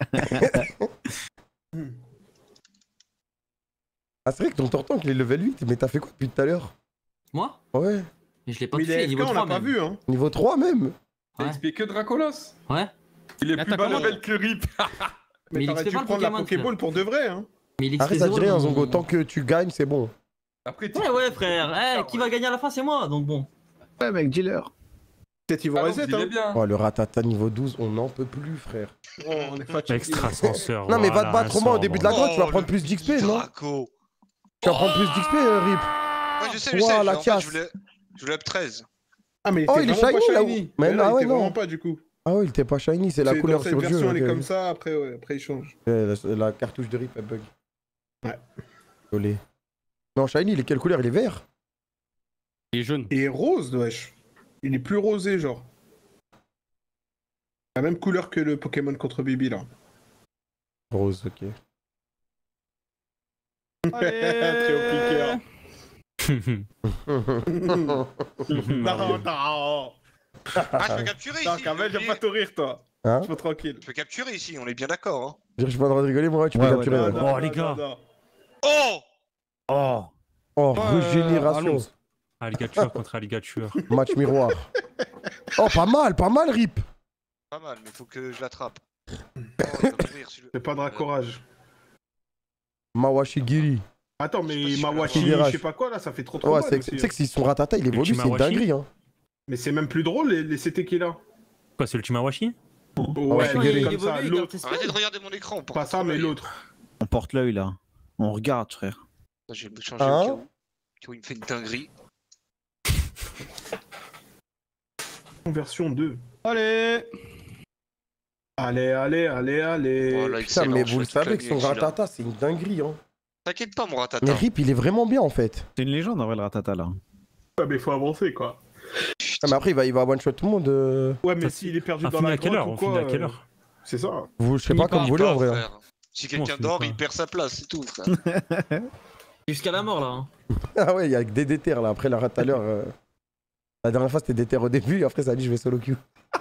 Ah, c'est vrai que ton Tortank, il est level huit, mais t'as fait quoi depuis tout à l'heure? Moi? Ouais. Mais je l'ai pas Mais fait, les niveau F K, on trois l'a pas même. vu, hein. Niveau trois même. T'as Ouais. X P que Dracolos. Ouais. Il est Attends, plus bas comment- level que Rip. Mais Mais il t'aurais X P dû pas le prendre la Pokémon, Pokéball pour de vrai, hein. Mais il X P Arrête, ça zéro dit rien, dans- Zongo. Tant que tu gagnes, c'est bon. Après, tu. Ouais, ouais, frère. Eh, qui va gagner à la fin, c'est moi, donc bon. Ouais, mec, dealer. Peut-être ils vont Ah, reset, il est hein. bien. Oh, le Ratata niveau douze, on n'en peut plus, frère. Oh, on est fatigué. Extra ascenseur. Non, mais va voilà, te battre un au moins au sort, début de la bon. grotte, tu vas Oh, prendre le plus d'X P, petit non? Draco. Tu vas prendre plus d'X P, euh, Rip. Ouais, je sais, je Ouah, sais. la en fait, casse. je voulais, Je l'ai up treize. Ah, mais Oh, il est shiny là. Mais Mais non, là, ah il ouais, était vraiment non. pas du coup. Ah ouais, il était pas shiny, c'est la couleur dans sur cette le jeu. version, elle est ok. comme ça, après, ouais, après il change. Ouais, la, la cartouche de rip, elle bug. Ouais. Désolé. Non, shiny, il est quelle couleur? Il est vert? Il est jaune. Il est rose, wesh. Il est plus rosé, genre. La même couleur que le Pokémon contre Bibi, là. Rose, ok. Très au piqueur. Non, non. Ah, je peux capturer Non, ici. Kamel, j'ai j'aime pas te rire, toi. Hein? Je suis tranquille. Je peux capturer ici, on est bien d'accord. Hein. Je suis pas en train de rigoler, moi, tu Ouais, peux ouais, capturer. Non, ouais. non, Oh, les non, gars. non. Oh Oh. Oh, Euh, régénération. allons. Alligature contre alligature. Match miroir. Oh, pas mal, pas mal, Rip. Pas mal, mais faut que je l'attrape. Oh, il va mourir, celui-là. C'est pas de raccourage. Mawashigiri. Attends, Je sais mais pas si Mawashi, je peux- je sais pas quoi, là, ça fait trop trop Ouais, mal c'est aussi, tu sais hein. que si son ratata il évolue, c'est une Ultima Washi. dinguerie. Hein. Mais c'est même plus drôle, les, les C T qu'il a. Quoi, c'est Ultima Washi? Ouais, c'est mais guéri. comme Il ça, évolue, l'autre. il Arrêtez de regarder mon écran. on Pas porte ça, mais l'œil. l'autre. On porte l'œil là. On regarde, frère. Je vais me changer Hein au cas où. Au cas où il me fait une dinguerie. Version deux. Allez. Allez, allez, allez, allez. Voilà, Putain, excellent, mais je vous le fais toute la savez que nuit son avec celui-là. ratata c'est une dinguerie. Hein. T'inquiète pas, mon ratata. Mais Rip il est vraiment bien en fait. C'est une légende en vrai, le ratata là. Ouais, mais faut avancer, quoi. Ah, mais après il va, il va one shot tout le monde. euh. Ouais, mais Ça, s'il est perdu On dans finit la à quelle grotte heure ou On quoi, finit à quelle euh, heure C'est ça. Vous, je sais Finit pas comme pas, vous voulez en Pas, vrai. hein. frère. Si quelqu'un finit dort, pas il perd sa place, c'est tout, frère. Jusqu'à la mort là. Hein. Ah ouais, il y a que des déterres là. Après la rate à l'heure. euh, La dernière fois c'était déter au début et après ça a dit je vais solo queue.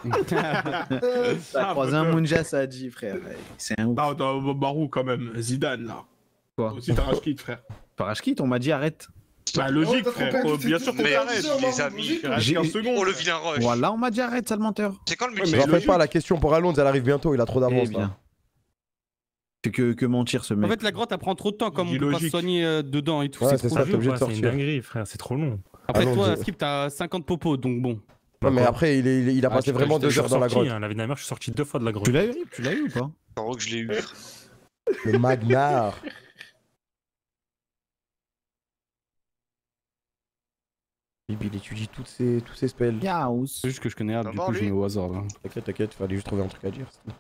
T'as croisé un Munja, ça a dit, frère. C'est un ouf. Non, non, Barou quand même. Zidane, là. Quoi Aussi, t'as Rashkid, frère. Parashkit, on m'a dit arrête. Bah, logique, Ouais, t'as frère. trompé, Oh, tu bien t'es sûr qu'on Mais t'arrête. les amis, Reste quinze secondes. Oh, le vilain rush. Voilà, on m'a dit arrête, sale menteur. C'est quand le Ouais, multi mais Ne refais logique. pas la question pour Alonso, elle arrive bientôt, il a trop Eh d'avance là. bien. C'est que, que mentir ce En mec. fait, la grotte, elle prend trop de temps, comme on Dis peut pas se logique. soigner euh, dedans et tout. Ouais, c'est c'est trop ça, long. t'es obligé de Ouais, C'est une sortir. dinguerie, frère, c'est trop long. Après, Allons, toi, je- Skip, t'as cinquante popos, donc bon. Ouais, mais après il, est- il est- il a Ah, passé tu vraiment Je deux suis heures dans la sorti, grotte. hein, La vie de ma mère, je suis sorti deux fois de la grotte. Tu l'as eu, Rip Tu l'as eu ou pas En gros que je l'ai eu. Le Magnar. Bibi, il étudie toutes ses, tous ses spells. Yaous. C'est juste que je connais Ab, du D'abord, coup, je lui. mets au hasard là. T'inquiète, t'inquiète, fallait juste trouver un truc à dire. c'est tout.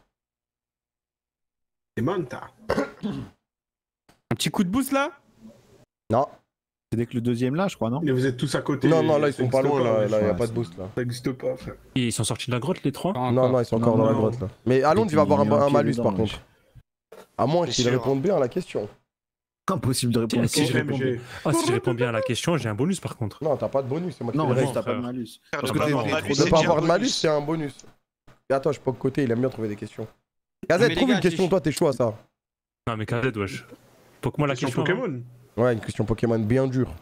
C'est Manta. Un petit coup de boost là. Non, C'est dès que le deuxième là, je crois, non Mais vous êtes tous à côté. non, non, là ils Ça sont pas existe loin, là, ouais. là y a ouais, pas de c'est- boost là. Ça existe pas, frère. Et ils sont sortis de la grotte, les trois? Pas Non, encore. non, ils sont encore Non, dans la non. grotte là. Mais Alonso il va avoir un, Il met un pied malus dedans, par wesh. contre. À moins Bien qu'il sûr. réponde bien à la question. Impossible de répondre. Si je O M réponds G. bien. Ah, si je réponds bien à la question, j'ai un bonus par contre. Non, t'as pas de bonus, c'est moi qui Non, fais le juste reste. t'as pas de frère. malus. Parce que t'es- De t'es pas avoir de malus, c'est un bonus. Et attends, je peux côté, il aime bien trouver des questions. mais Gazette, les trouve gars, une question, j'ai- toi, t'es chaud à ça. Non, mais K Z, wesh. Pokémon la Question question. hein. Pokémon. Ouais, une question Pokémon bien dure.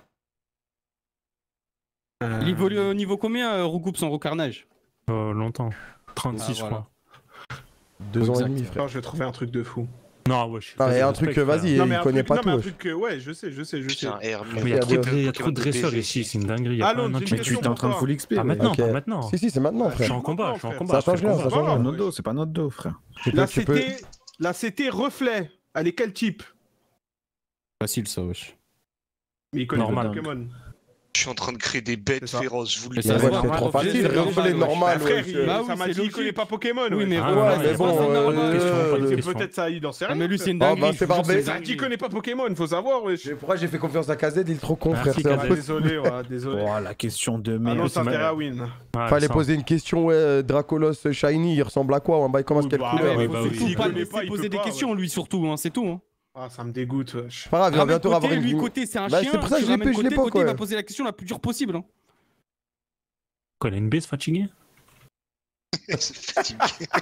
Euh, Il évolue au niveau combien, euh, Roucoupe sans recarnage? Euh, longtemps. trente-six, Ah, je voilà. crois. Deux ans et Exact. demi, frère. Attends, je vais trouver un truc de fou. Non, wesh. Non, mais vas-y, un respecte, truc, vas-y, Non, mais il un connaît truc- pas non, mais tout. un wesh. truc que- ouais, je sais, je sais, je sais. Putain, Hermine. Mais il y a Ok, trop ok. de- il y a trop de Pokémon dresseurs B G. ici, c'est une dinguerie. y a Allons, pas un j'ai une truc- Mais tu question t'es en train de pour full toi. X P. Ah, ouais. maintenant, Ok. pas maintenant. Si, si, c'est maintenant, Je suis frère. en combat, je suis en Ça combat. Ça je suis en change rien, combat. ça change Ah, rien. Notre dos, c'est pas notre dos, frère. Tu peux- La tu peux- C T, la C T reflet. Elle est quel type? Facile ça, wesh. Mais il connaît pas Normal. Pokémon. Je suis en train de créer des bêtes C'est ça. féroces, je vous le Mais dis. ça Ouais, se c'est voit, trop normal, facile, c'est reflet normal, normal, Bah, frère, wesh. il- Bah ça oui, m'a c'est dit qu'il logique. connaît pas Pokémon. Oui, mais ouais. voilà, Ouais, il y mais a bon, pas- euh, Pas de question, pas de euh, C'est question. peut-être ça, il en sait Ah, rien. mais lui, c'est une Ah, dinguerie. bah, je c'est vous jure, barbé. c'est une Ça dit dinguerie. qu'il connaît pas Pokémon, il faut savoir, wesh. Mais pourquoi j'ai fait confiance à Kazed, il est trop con, Merci, frère. C'est Ah, impossible. désolé, ouais, désolé. Oh, la question de Ah merde. non, mais c'est c'est intérêt mal. à win. Ouais, Fallait ça. poser une question, ouais, Dracolos Shiny, il ressemble à quoi? Ou un bail comment, Oui, quelle bah, couleur? ouais, Ouais, bah faut oui. surtout Il pas connaît laisser pas, il poser peut des pas, questions, lui, surtout, hein, c'est tout. hein. Ah, ça me dégoûte, wesh. Pas grave, il va Ramène bientôt côté, avoir une. lui, côté, c'est un Bah, chien. c'est pour ça que tu je l'ai ramènes pas- je l'ai côté, pas, côté, il quoi. va poser la question la plus dure possible. hein. Quoi, il a une base fatiguée? C'est fatigué.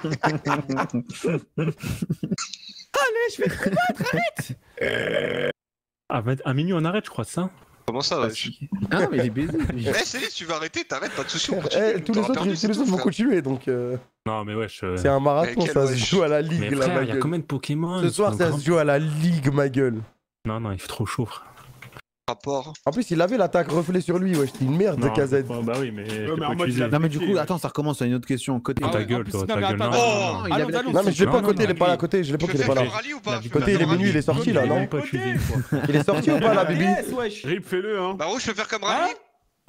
Allez, je vais te combattre, arrête. Ah, vingt- à minuit, on arrête, je crois, ça. Comment ça, wesh? Ah, mais il est baisé. lui. Eh, c'est tu vas arrêter, t'arrêtes, pas de soucis, on Eh, continue. tous les T'auras autres, perdu, tous c'est les tout, autres vont frère. continuer, donc euh, Non, mais wesh. euh, c'est un marathon, Mais quel ça se wesh. joue à la Mais ligue, là, frère, ma il y a gueule. combien de Pokémon Ce soir, sur ça le se joue à la ligue, ma gueule. grand- Non, non, il fait trop chaud, frère. Rapport. En plus, il avait l'attaque reflet sur lui, wesh, c'était une merde de Non, K Z. bah bah oui, mais. je mais l'ai en pas mode, utilisé. il a- Non, mais du coup, Ouais. attends, ça recommence à une autre question. Côté. Ah, ta ouais, gueule, en plus, toi, non, ta mais gueule, attends, non, attends, non, attends, non. il avait allons, la- allons, Non, mais c'est je l'ai bon. pas Non, côté, non, il est pas là non. côté, je l'ai pas Tu qu'il veux est pas faire là. un rallye ou pas? La Je peux Côté, faire il est un minuit, il rallye. est sorti là, non Pas suivi, quoi. Il est sorti ou pas là, Bibi? Yes, wesh. Rip, fais-le, hein. Bah, ouais, je peux faire comme rallye.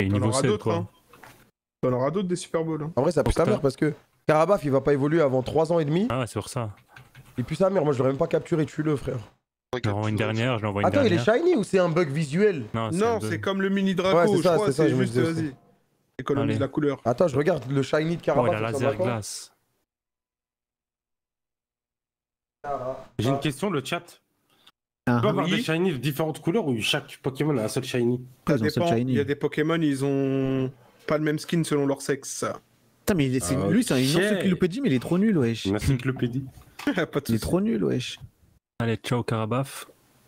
Et T'en niveau auras sept, d'autres, quoi. hein. T'en auras d'autres des Super Bowls. Hein. En vrai, ça pue sa mère parce que Karabaf, il va pas évoluer avant trois ans et demi. Ah ouais, c'est pour ça. Il pue sa mère, moi je l'aurais même pas capturé, tue-le, frère. Je l'envoie une dernière, je l'envoie une Attends, il dernière. est shiny ou c'est un bug visuel? Non, c'est comme le mini Draco, Ouais, c'est je ça, crois, c'est ça, c'est je me juste, disais vas-y. Économise Allez. la couleur. Attends, je regarde le shiny de Oh, Karabaf. il a ça laser va pas glace. J'ai une question, le chat. Ah, Tu peux avoir oui. des shiny de différentes couleurs ou chaque Pokémon a un seul shiny? Ça ils ont seul dépend. shiny. Il y a des Pokémon, ils ont pas le même skin selon leur sexe. Putain, mais il est- c'est- Ah, lui, c'est une ok. encyclopédie, mais il est trop nul, wesh. Une encyclopédie. Pas de Il est soucis. trop nul, wesh. Allez, ciao Carabaf.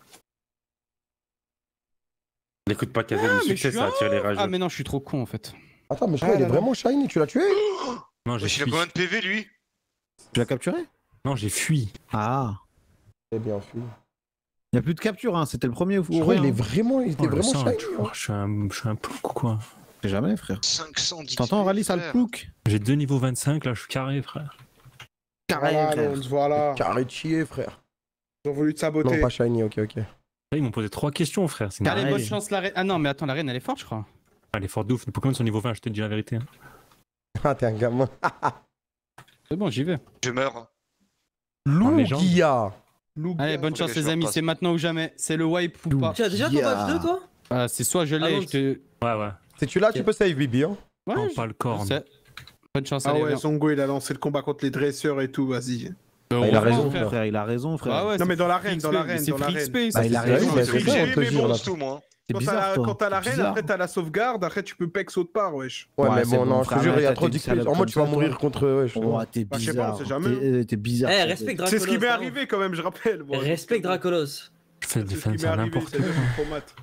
N'écoute pas Kazen, Ah, le mais je succès suis ça un- attire les rageux. Ah, mais non, je suis trop con en fait. Attends, mais je crois qu'il est vraiment shiny, tu l'as tué? Non, j'ai Wesh, il a fui. combien de P V lui? Tu l'as capturé? Non, j'ai fui. Ah. C'est bien fui. Il n'y a plus de capture, hein. C'était le premier. Je crois qu'il est vraiment, il était Oh, le vraiment sang, shiny. tu hein. vois, je suis un, je suis un plouc ou quoi? C'est jamais, frère. cinq cent dix. T'entends, Rally, ça le plouc? J'ai deux niveaux vingt-cinq, là, je suis carré, frère. Carré, Voilà, frère. Alonso, voilà. Carré de chier, frère. Ils ont voulu te saboter. Non, pas shiny, ok, ok. Là, ils m'ont posé trois questions, frère. C'est une Allez, dinguerie. bonne chance, la reine. Ah non, mais attends, la reine, elle est forte, je crois. Elle est forte de ouf. Les Pokémon sont niveau vingt, je te dis la vérité. hein. Ah, t'es un gamin. C'est bon, j'y vais. Je meurs. Lugia. Allez, bonne chance, Ok, je les leur amis. passe. C'est maintenant ou jamais. C'est le wipe ou pas. Tu as déjà ton Yeah. F deux, toi? Ah, c'est soit je l'ai, Allons. je te. Ouais, ouais. Si tu l'as, tu peux save, Bibi. Hein. Ouais, Non, je- pas le corps. je sais. Bonne chance, Ah allez. ouais, viens. Zongo, il a lancé le combat contre les dresseurs et tout, vas-y. Bah, il a Heureusement, raison, frère. frère. Il a raison, frère. Bah ouais, Non, c'est mais dans free l'arène, dans X P, l'arène, C'est dans free l'arène. X P, Bah, ça, il a c'est- raison, Ouais, mais c'est c'est ça, ça. on te J'ai mes jure, là. monstres, tout moi. C'est Quand t'as bizarre, la- toi. Quand t'as C'est l'arène, bizarre. après t'as la sauvegarde, après tu peux pex autre part, wesh. Ouais, Ouais, mais c'est bon, bon, non, je te frère, jure, il y a arrête, trop t'as dit d'X P. salope En mode, comme tu vas ça, mourir toi. contre eux, wesh. Oh, t'es Bah, je sais pas, bizarre. on sait jamais. T'es- T'es bizarre. Eh, frère. respecte Dracolos. C'est ce qui m'est hein. arrivé quand même, je rappelle. moi. Respecte Dracolos. Je fais C'est des ce qui m'est fans, arrivé, n'importe c'est quoi. le traumate.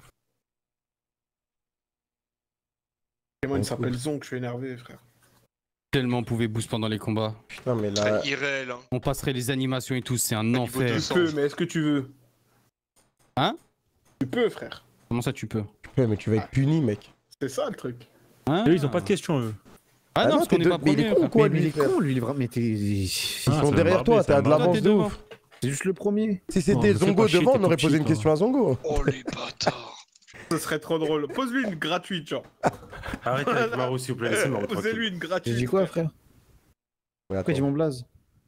Pokémon, il s'appelle Zonk, je suis énervé, frère. Tellement on pouvait boost pendant les combats. Putain, mais là. Irréel, hein. On passerait les animations et tout, c'est un niveau enfer. deux Tu peux, mais est-ce que tu veux? Hein? Tu peux, frère. Comment ça, tu peux? Ouais, mais tu vas être puni, mec. C'est ça le truc. Hein? Eux, ils ont pas de questions, eux. Ah non, parce t'es qu'on est deux- pas mais il est premier. con, frère. quoi, Mais lui, il est frère. con, lui, il est vraiment. Mais t'es. Ils Ah, sont c'est derrière un toi, barbé, t'as c'est de un l'avance barbé. de ouf. C'est juste le premier. Si Oh, c'était mais fais Zongo pas chier, devant, t'es on aurait tout posé petit, une toi. question à Zongo. Oh les bâtards. Ce serait trop drôle. Pose-lui une gratuite, genre. Arrêtez avec Maro, s'il vous plaît, laissez Maro tranquille. Posez-lui une gratuite. J'ai dit quoi, frère? Mais Pourquoi j'ai attends. mon blaze?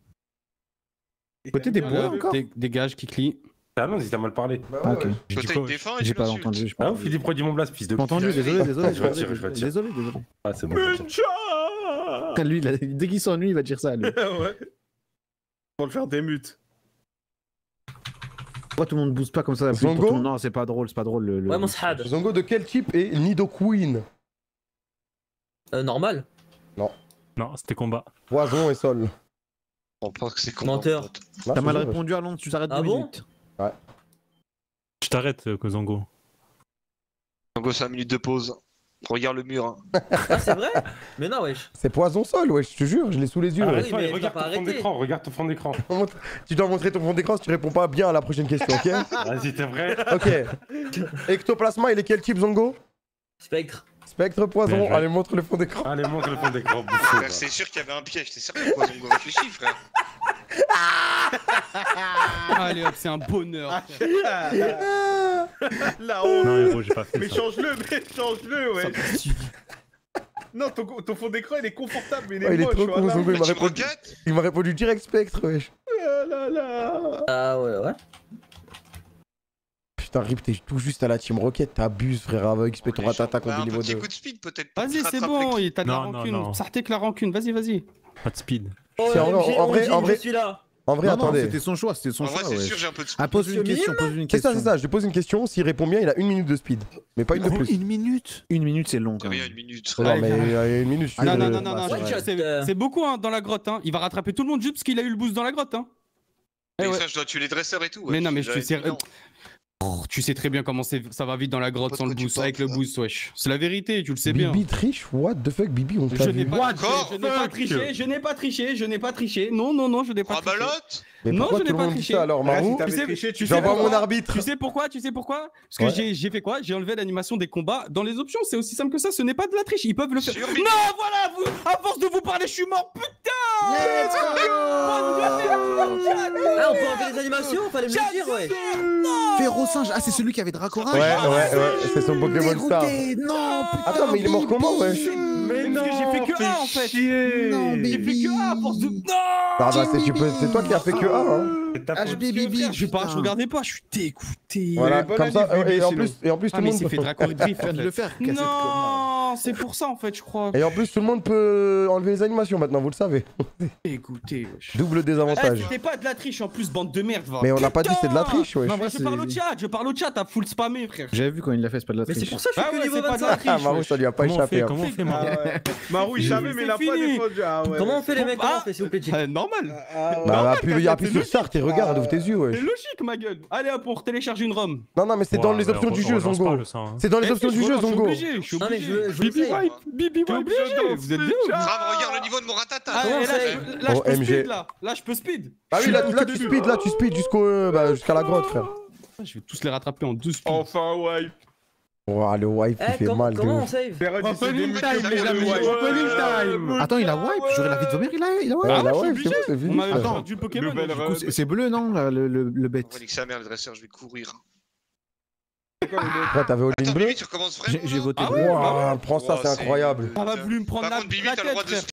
Il Côté aime des bien bois, laver. encore Dé- Dégage, Kikli. Ah non, il t'a mal parlé. Bah Ah, ouais, ok. ouais. J'ai dit Toi, quoi t'as une défense et J'ai tu pas l'insultes. entendu. J'ai Ah pas ouf, Philippe produit mon blast, fils de J'ai pas entendu, pute. désolé, désolé. Je retire, je retire. Désolé, désolé. Ah, c'est bon. je retire. Muncha. Lui, il a- dès qu'il s'ennuie, il va dire ça, lui. Ouais. Pour le faire des mutes. Pourquoi tout le monde booste pas comme ça? la pluie Zongo pour tout le monde Non, c'est pas drôle, c'est pas drôle. Le, le- Ouais, mon Shad. Zongo de quel type est Nidoqueen? Euh, normal. Non, c'était combat. Poison et sol. On pense que c'est con. Menteur. Là, T'as je mal te jure, répondu à Londres, tu t'arrêtes Ah deux bon minutes. Je t'arrête, euh, Kozongo. En gros, cinq minutes de pause. Regarde le mur. Hein. Ah, c'est vrai? Mais non, wesh. C'est poison sol, ouais, je te jure, je l'ai sous les yeux. Ah, ouais. oui, mais t'as Regarde pas ton fond arrêté. d'écran, regarde ton fond d'écran. Tu dois montrer ton fond d'écran si tu réponds pas bien à la prochaine question, ok? Vas-y, t'es vrai. Ok. Ectoplasma, il est quel type, Zongo? Spectre. Spectre, Bien poison. joué. Allez, montre le fond d'écran. Allez, montre le fond d'écran, bouffon. Frère, c'est sûr qu'il y avait un piège. T'es sûr que quoi, Zongo réfléchit, frère. Allez hop, c'est un bonheur. La honte. Non, héros, j'ai pas fait Mais ça. change-le, mais change-le, ouais. Non, ton, ton fond d'écran il est confortable, mais il est Ouais, il est moche. trop con, voilà. Zongo, il Bah, m'a tu me répondu. regardes. Il m'a répondu direct Spectre, wesh. Ah là là. Ah ouais, ouais. Putain, Rip, t'es tout juste à la team Rocket, t'abuses, frère, avec X P, ton Bah, ratata un contre niveau petit deux. coup de speed, peut-être. pour Vas-y, te c'est rattraper. bon, il- t'as de la Non, non, rancune. non. Sortez que la rancune, vas-y, vas-y. Pas de speed. Oh, C'est en- M J, en vrai- Odin, en vrai- je suis là. En vrai, Non, non, attendez. c'était son choix, c'était son En vrai, choix. c'est ouais. sûr, j'ai un peu de speed. Ah, pose une Monsieur question, Mime pose une C'est ça, question. c'est ça, je lui pose une question, s'il répond bien, il a une minute de speed. Mais pas une de plus. Une minute. Une minute, c'est long. C'est Quand rien, même. une minute. Non, mais il a une minute, je suis Non, non, le- non, non, non, c'est je- vrai. c'est c'est beaucoup hein, dans la grotte. Hein. Il va rattraper tout le monde juste parce qu'il a eu le boost dans la grotte. Hein. Eh Mais ouais. ça, je dois tuer les dresseurs et tout. Mais ouais, non, mais c'est je sais. déjà évident. Oh, tu sais très bien comment c'est- ça va vite dans la grotte Pas de sans le quoi tu boost, parles, avec le frère. boost, wesh. C'est la vérité, tu le sais bien. Bibi triche, what the fuck, Bibi, on t'a Je vu. n'ai pas, Encore je, je n'ai pas triché, je n'ai pas triché, je n'ai pas triché. Non, non, non, je n'ai pas Ah, triché. balotte. Mais Non, pourquoi je tout n'ai le pas monde dit triché. ça alors, Ouais, Marou? si t'avais Tu sais- triché, tu sais J'envoie pourquoi mon arbitre. Tu sais pourquoi Tu sais pourquoi Parce que Ouais. j'ai j'ai fait quoi J'ai enlevé l'animation des combats dans les options. C'est aussi simple que ça. Ce n'est pas de la triche. Ils peuvent le faire. Sur Non, Bibi. voilà. Vous, à force de vous parler, je suis mort. Putain. Let's Ah, on peut enlever les animations? Fallait me le dire, ouais. Férocinge, ah, c'est celui qui avait Dracoringe. Ouais, ouais, ouais, c'est son Pokémon Star. Dégoûté. Non, putain. Attends, mais il est mort comment, ouais? Mais Parce que j'ai fait que un en fait. Non, J'ai fait baby. que un à force de. Non. Ah bah, c'est tu peux- c'est toi qui as fait que un, hein. C'est ta H faute. B Bibi, Je sais pas, je regardais pas. Je suis dégoûté. Voilà, bonne comme ça, année, Bibi, et en sinon. plus, et en plus, tout Ah le mais monde. il s'est fait Draco Drift. Viens de le faire, cassette, Non, Non, c'est pour ça en fait, je crois. Et en plus, tout le monde peut enlever les animations maintenant, vous le savez. Écoutez, wesh. Double désavantage. Eh, c'était pas de la triche en plus, bande de merde, va. Mais on n'a pas dit que c'était de la triche, wesh. Non, mais je parle au chat, je parle au chat, t'as full spammé, frère. J'avais vu quand il l'a fait, c'est pas de la triche. Mais c'est pour ça que je suis Ah que ouais, niveau c'est pas de la vingt-cinq. triche. Ah, Marou, ça lui a pas Comment on échappé. fait hein. Comment on fait, Ah Marou ouais. Marou, il savait, mais il a pas fini. défendu. Ah ouais. Comment on fait les mecs? Comment Ah. on fait s'il vous plaît, Jim? Euh, normal. Ah ouais. Bah, appuie Normal, appuie c'est sur logique. Start et regarde, ouvre tes yeux, C'est wesh. logique, ma gueule. Allez hop, on télécharge une ROM. Non, non, mais c'est dans Ouais, les mais options on- du on jeu, relance Zongo. pas le sang, hein. C'est dans les Eh, options je du jeu, relance, Zongo. Je suis obligé, je suis Non, mais obligé. je veux- je veux Bibi essayer. wipe, Bibi T'es wipe, obligé obligé. de Vous êtes lancer bien ou le pas? chat. Grave, regarde le niveau de mon ratata. Ah, Comment et on là, fait je- là, je Oh, peux M G. speed, là. Là, je peux speed. Ah oui, là, là tu speed, là tu speed jusqu'au, euh, bah, jusqu'à la grotte, frère. Je vais tous les rattraper en deux speeds. Enfin, wipe. Ouah, le wipe, il Eh, fait com- mal de comment on ouf. save? Période, il s'est Opening démuté time, pour les le amis, wipe. opening time. Attends, il a wipe. J'aurais la vie de vomir, il a, il a wipe. Ouais, Ah, là, je suis ouais, obligé. c'est bon, c'est On fini. m'avait frère. perdu Pokémon. Nouvelle du coup, run. C'est c'est bleu, non, là, le, le, le On bête. va niquer sa mère, le dresseur, je vais courir. Après, t'avais all-in Attends, bleu. Bibi, tu recommences vraiment J'ai j'ai là voté Ah bleu. ouais, Ouah, prends ça, Oh, c'est c'est- incroyable. Ça va voulu me prendre Par la contre, Bibi, la t'as le tête, droit de frère.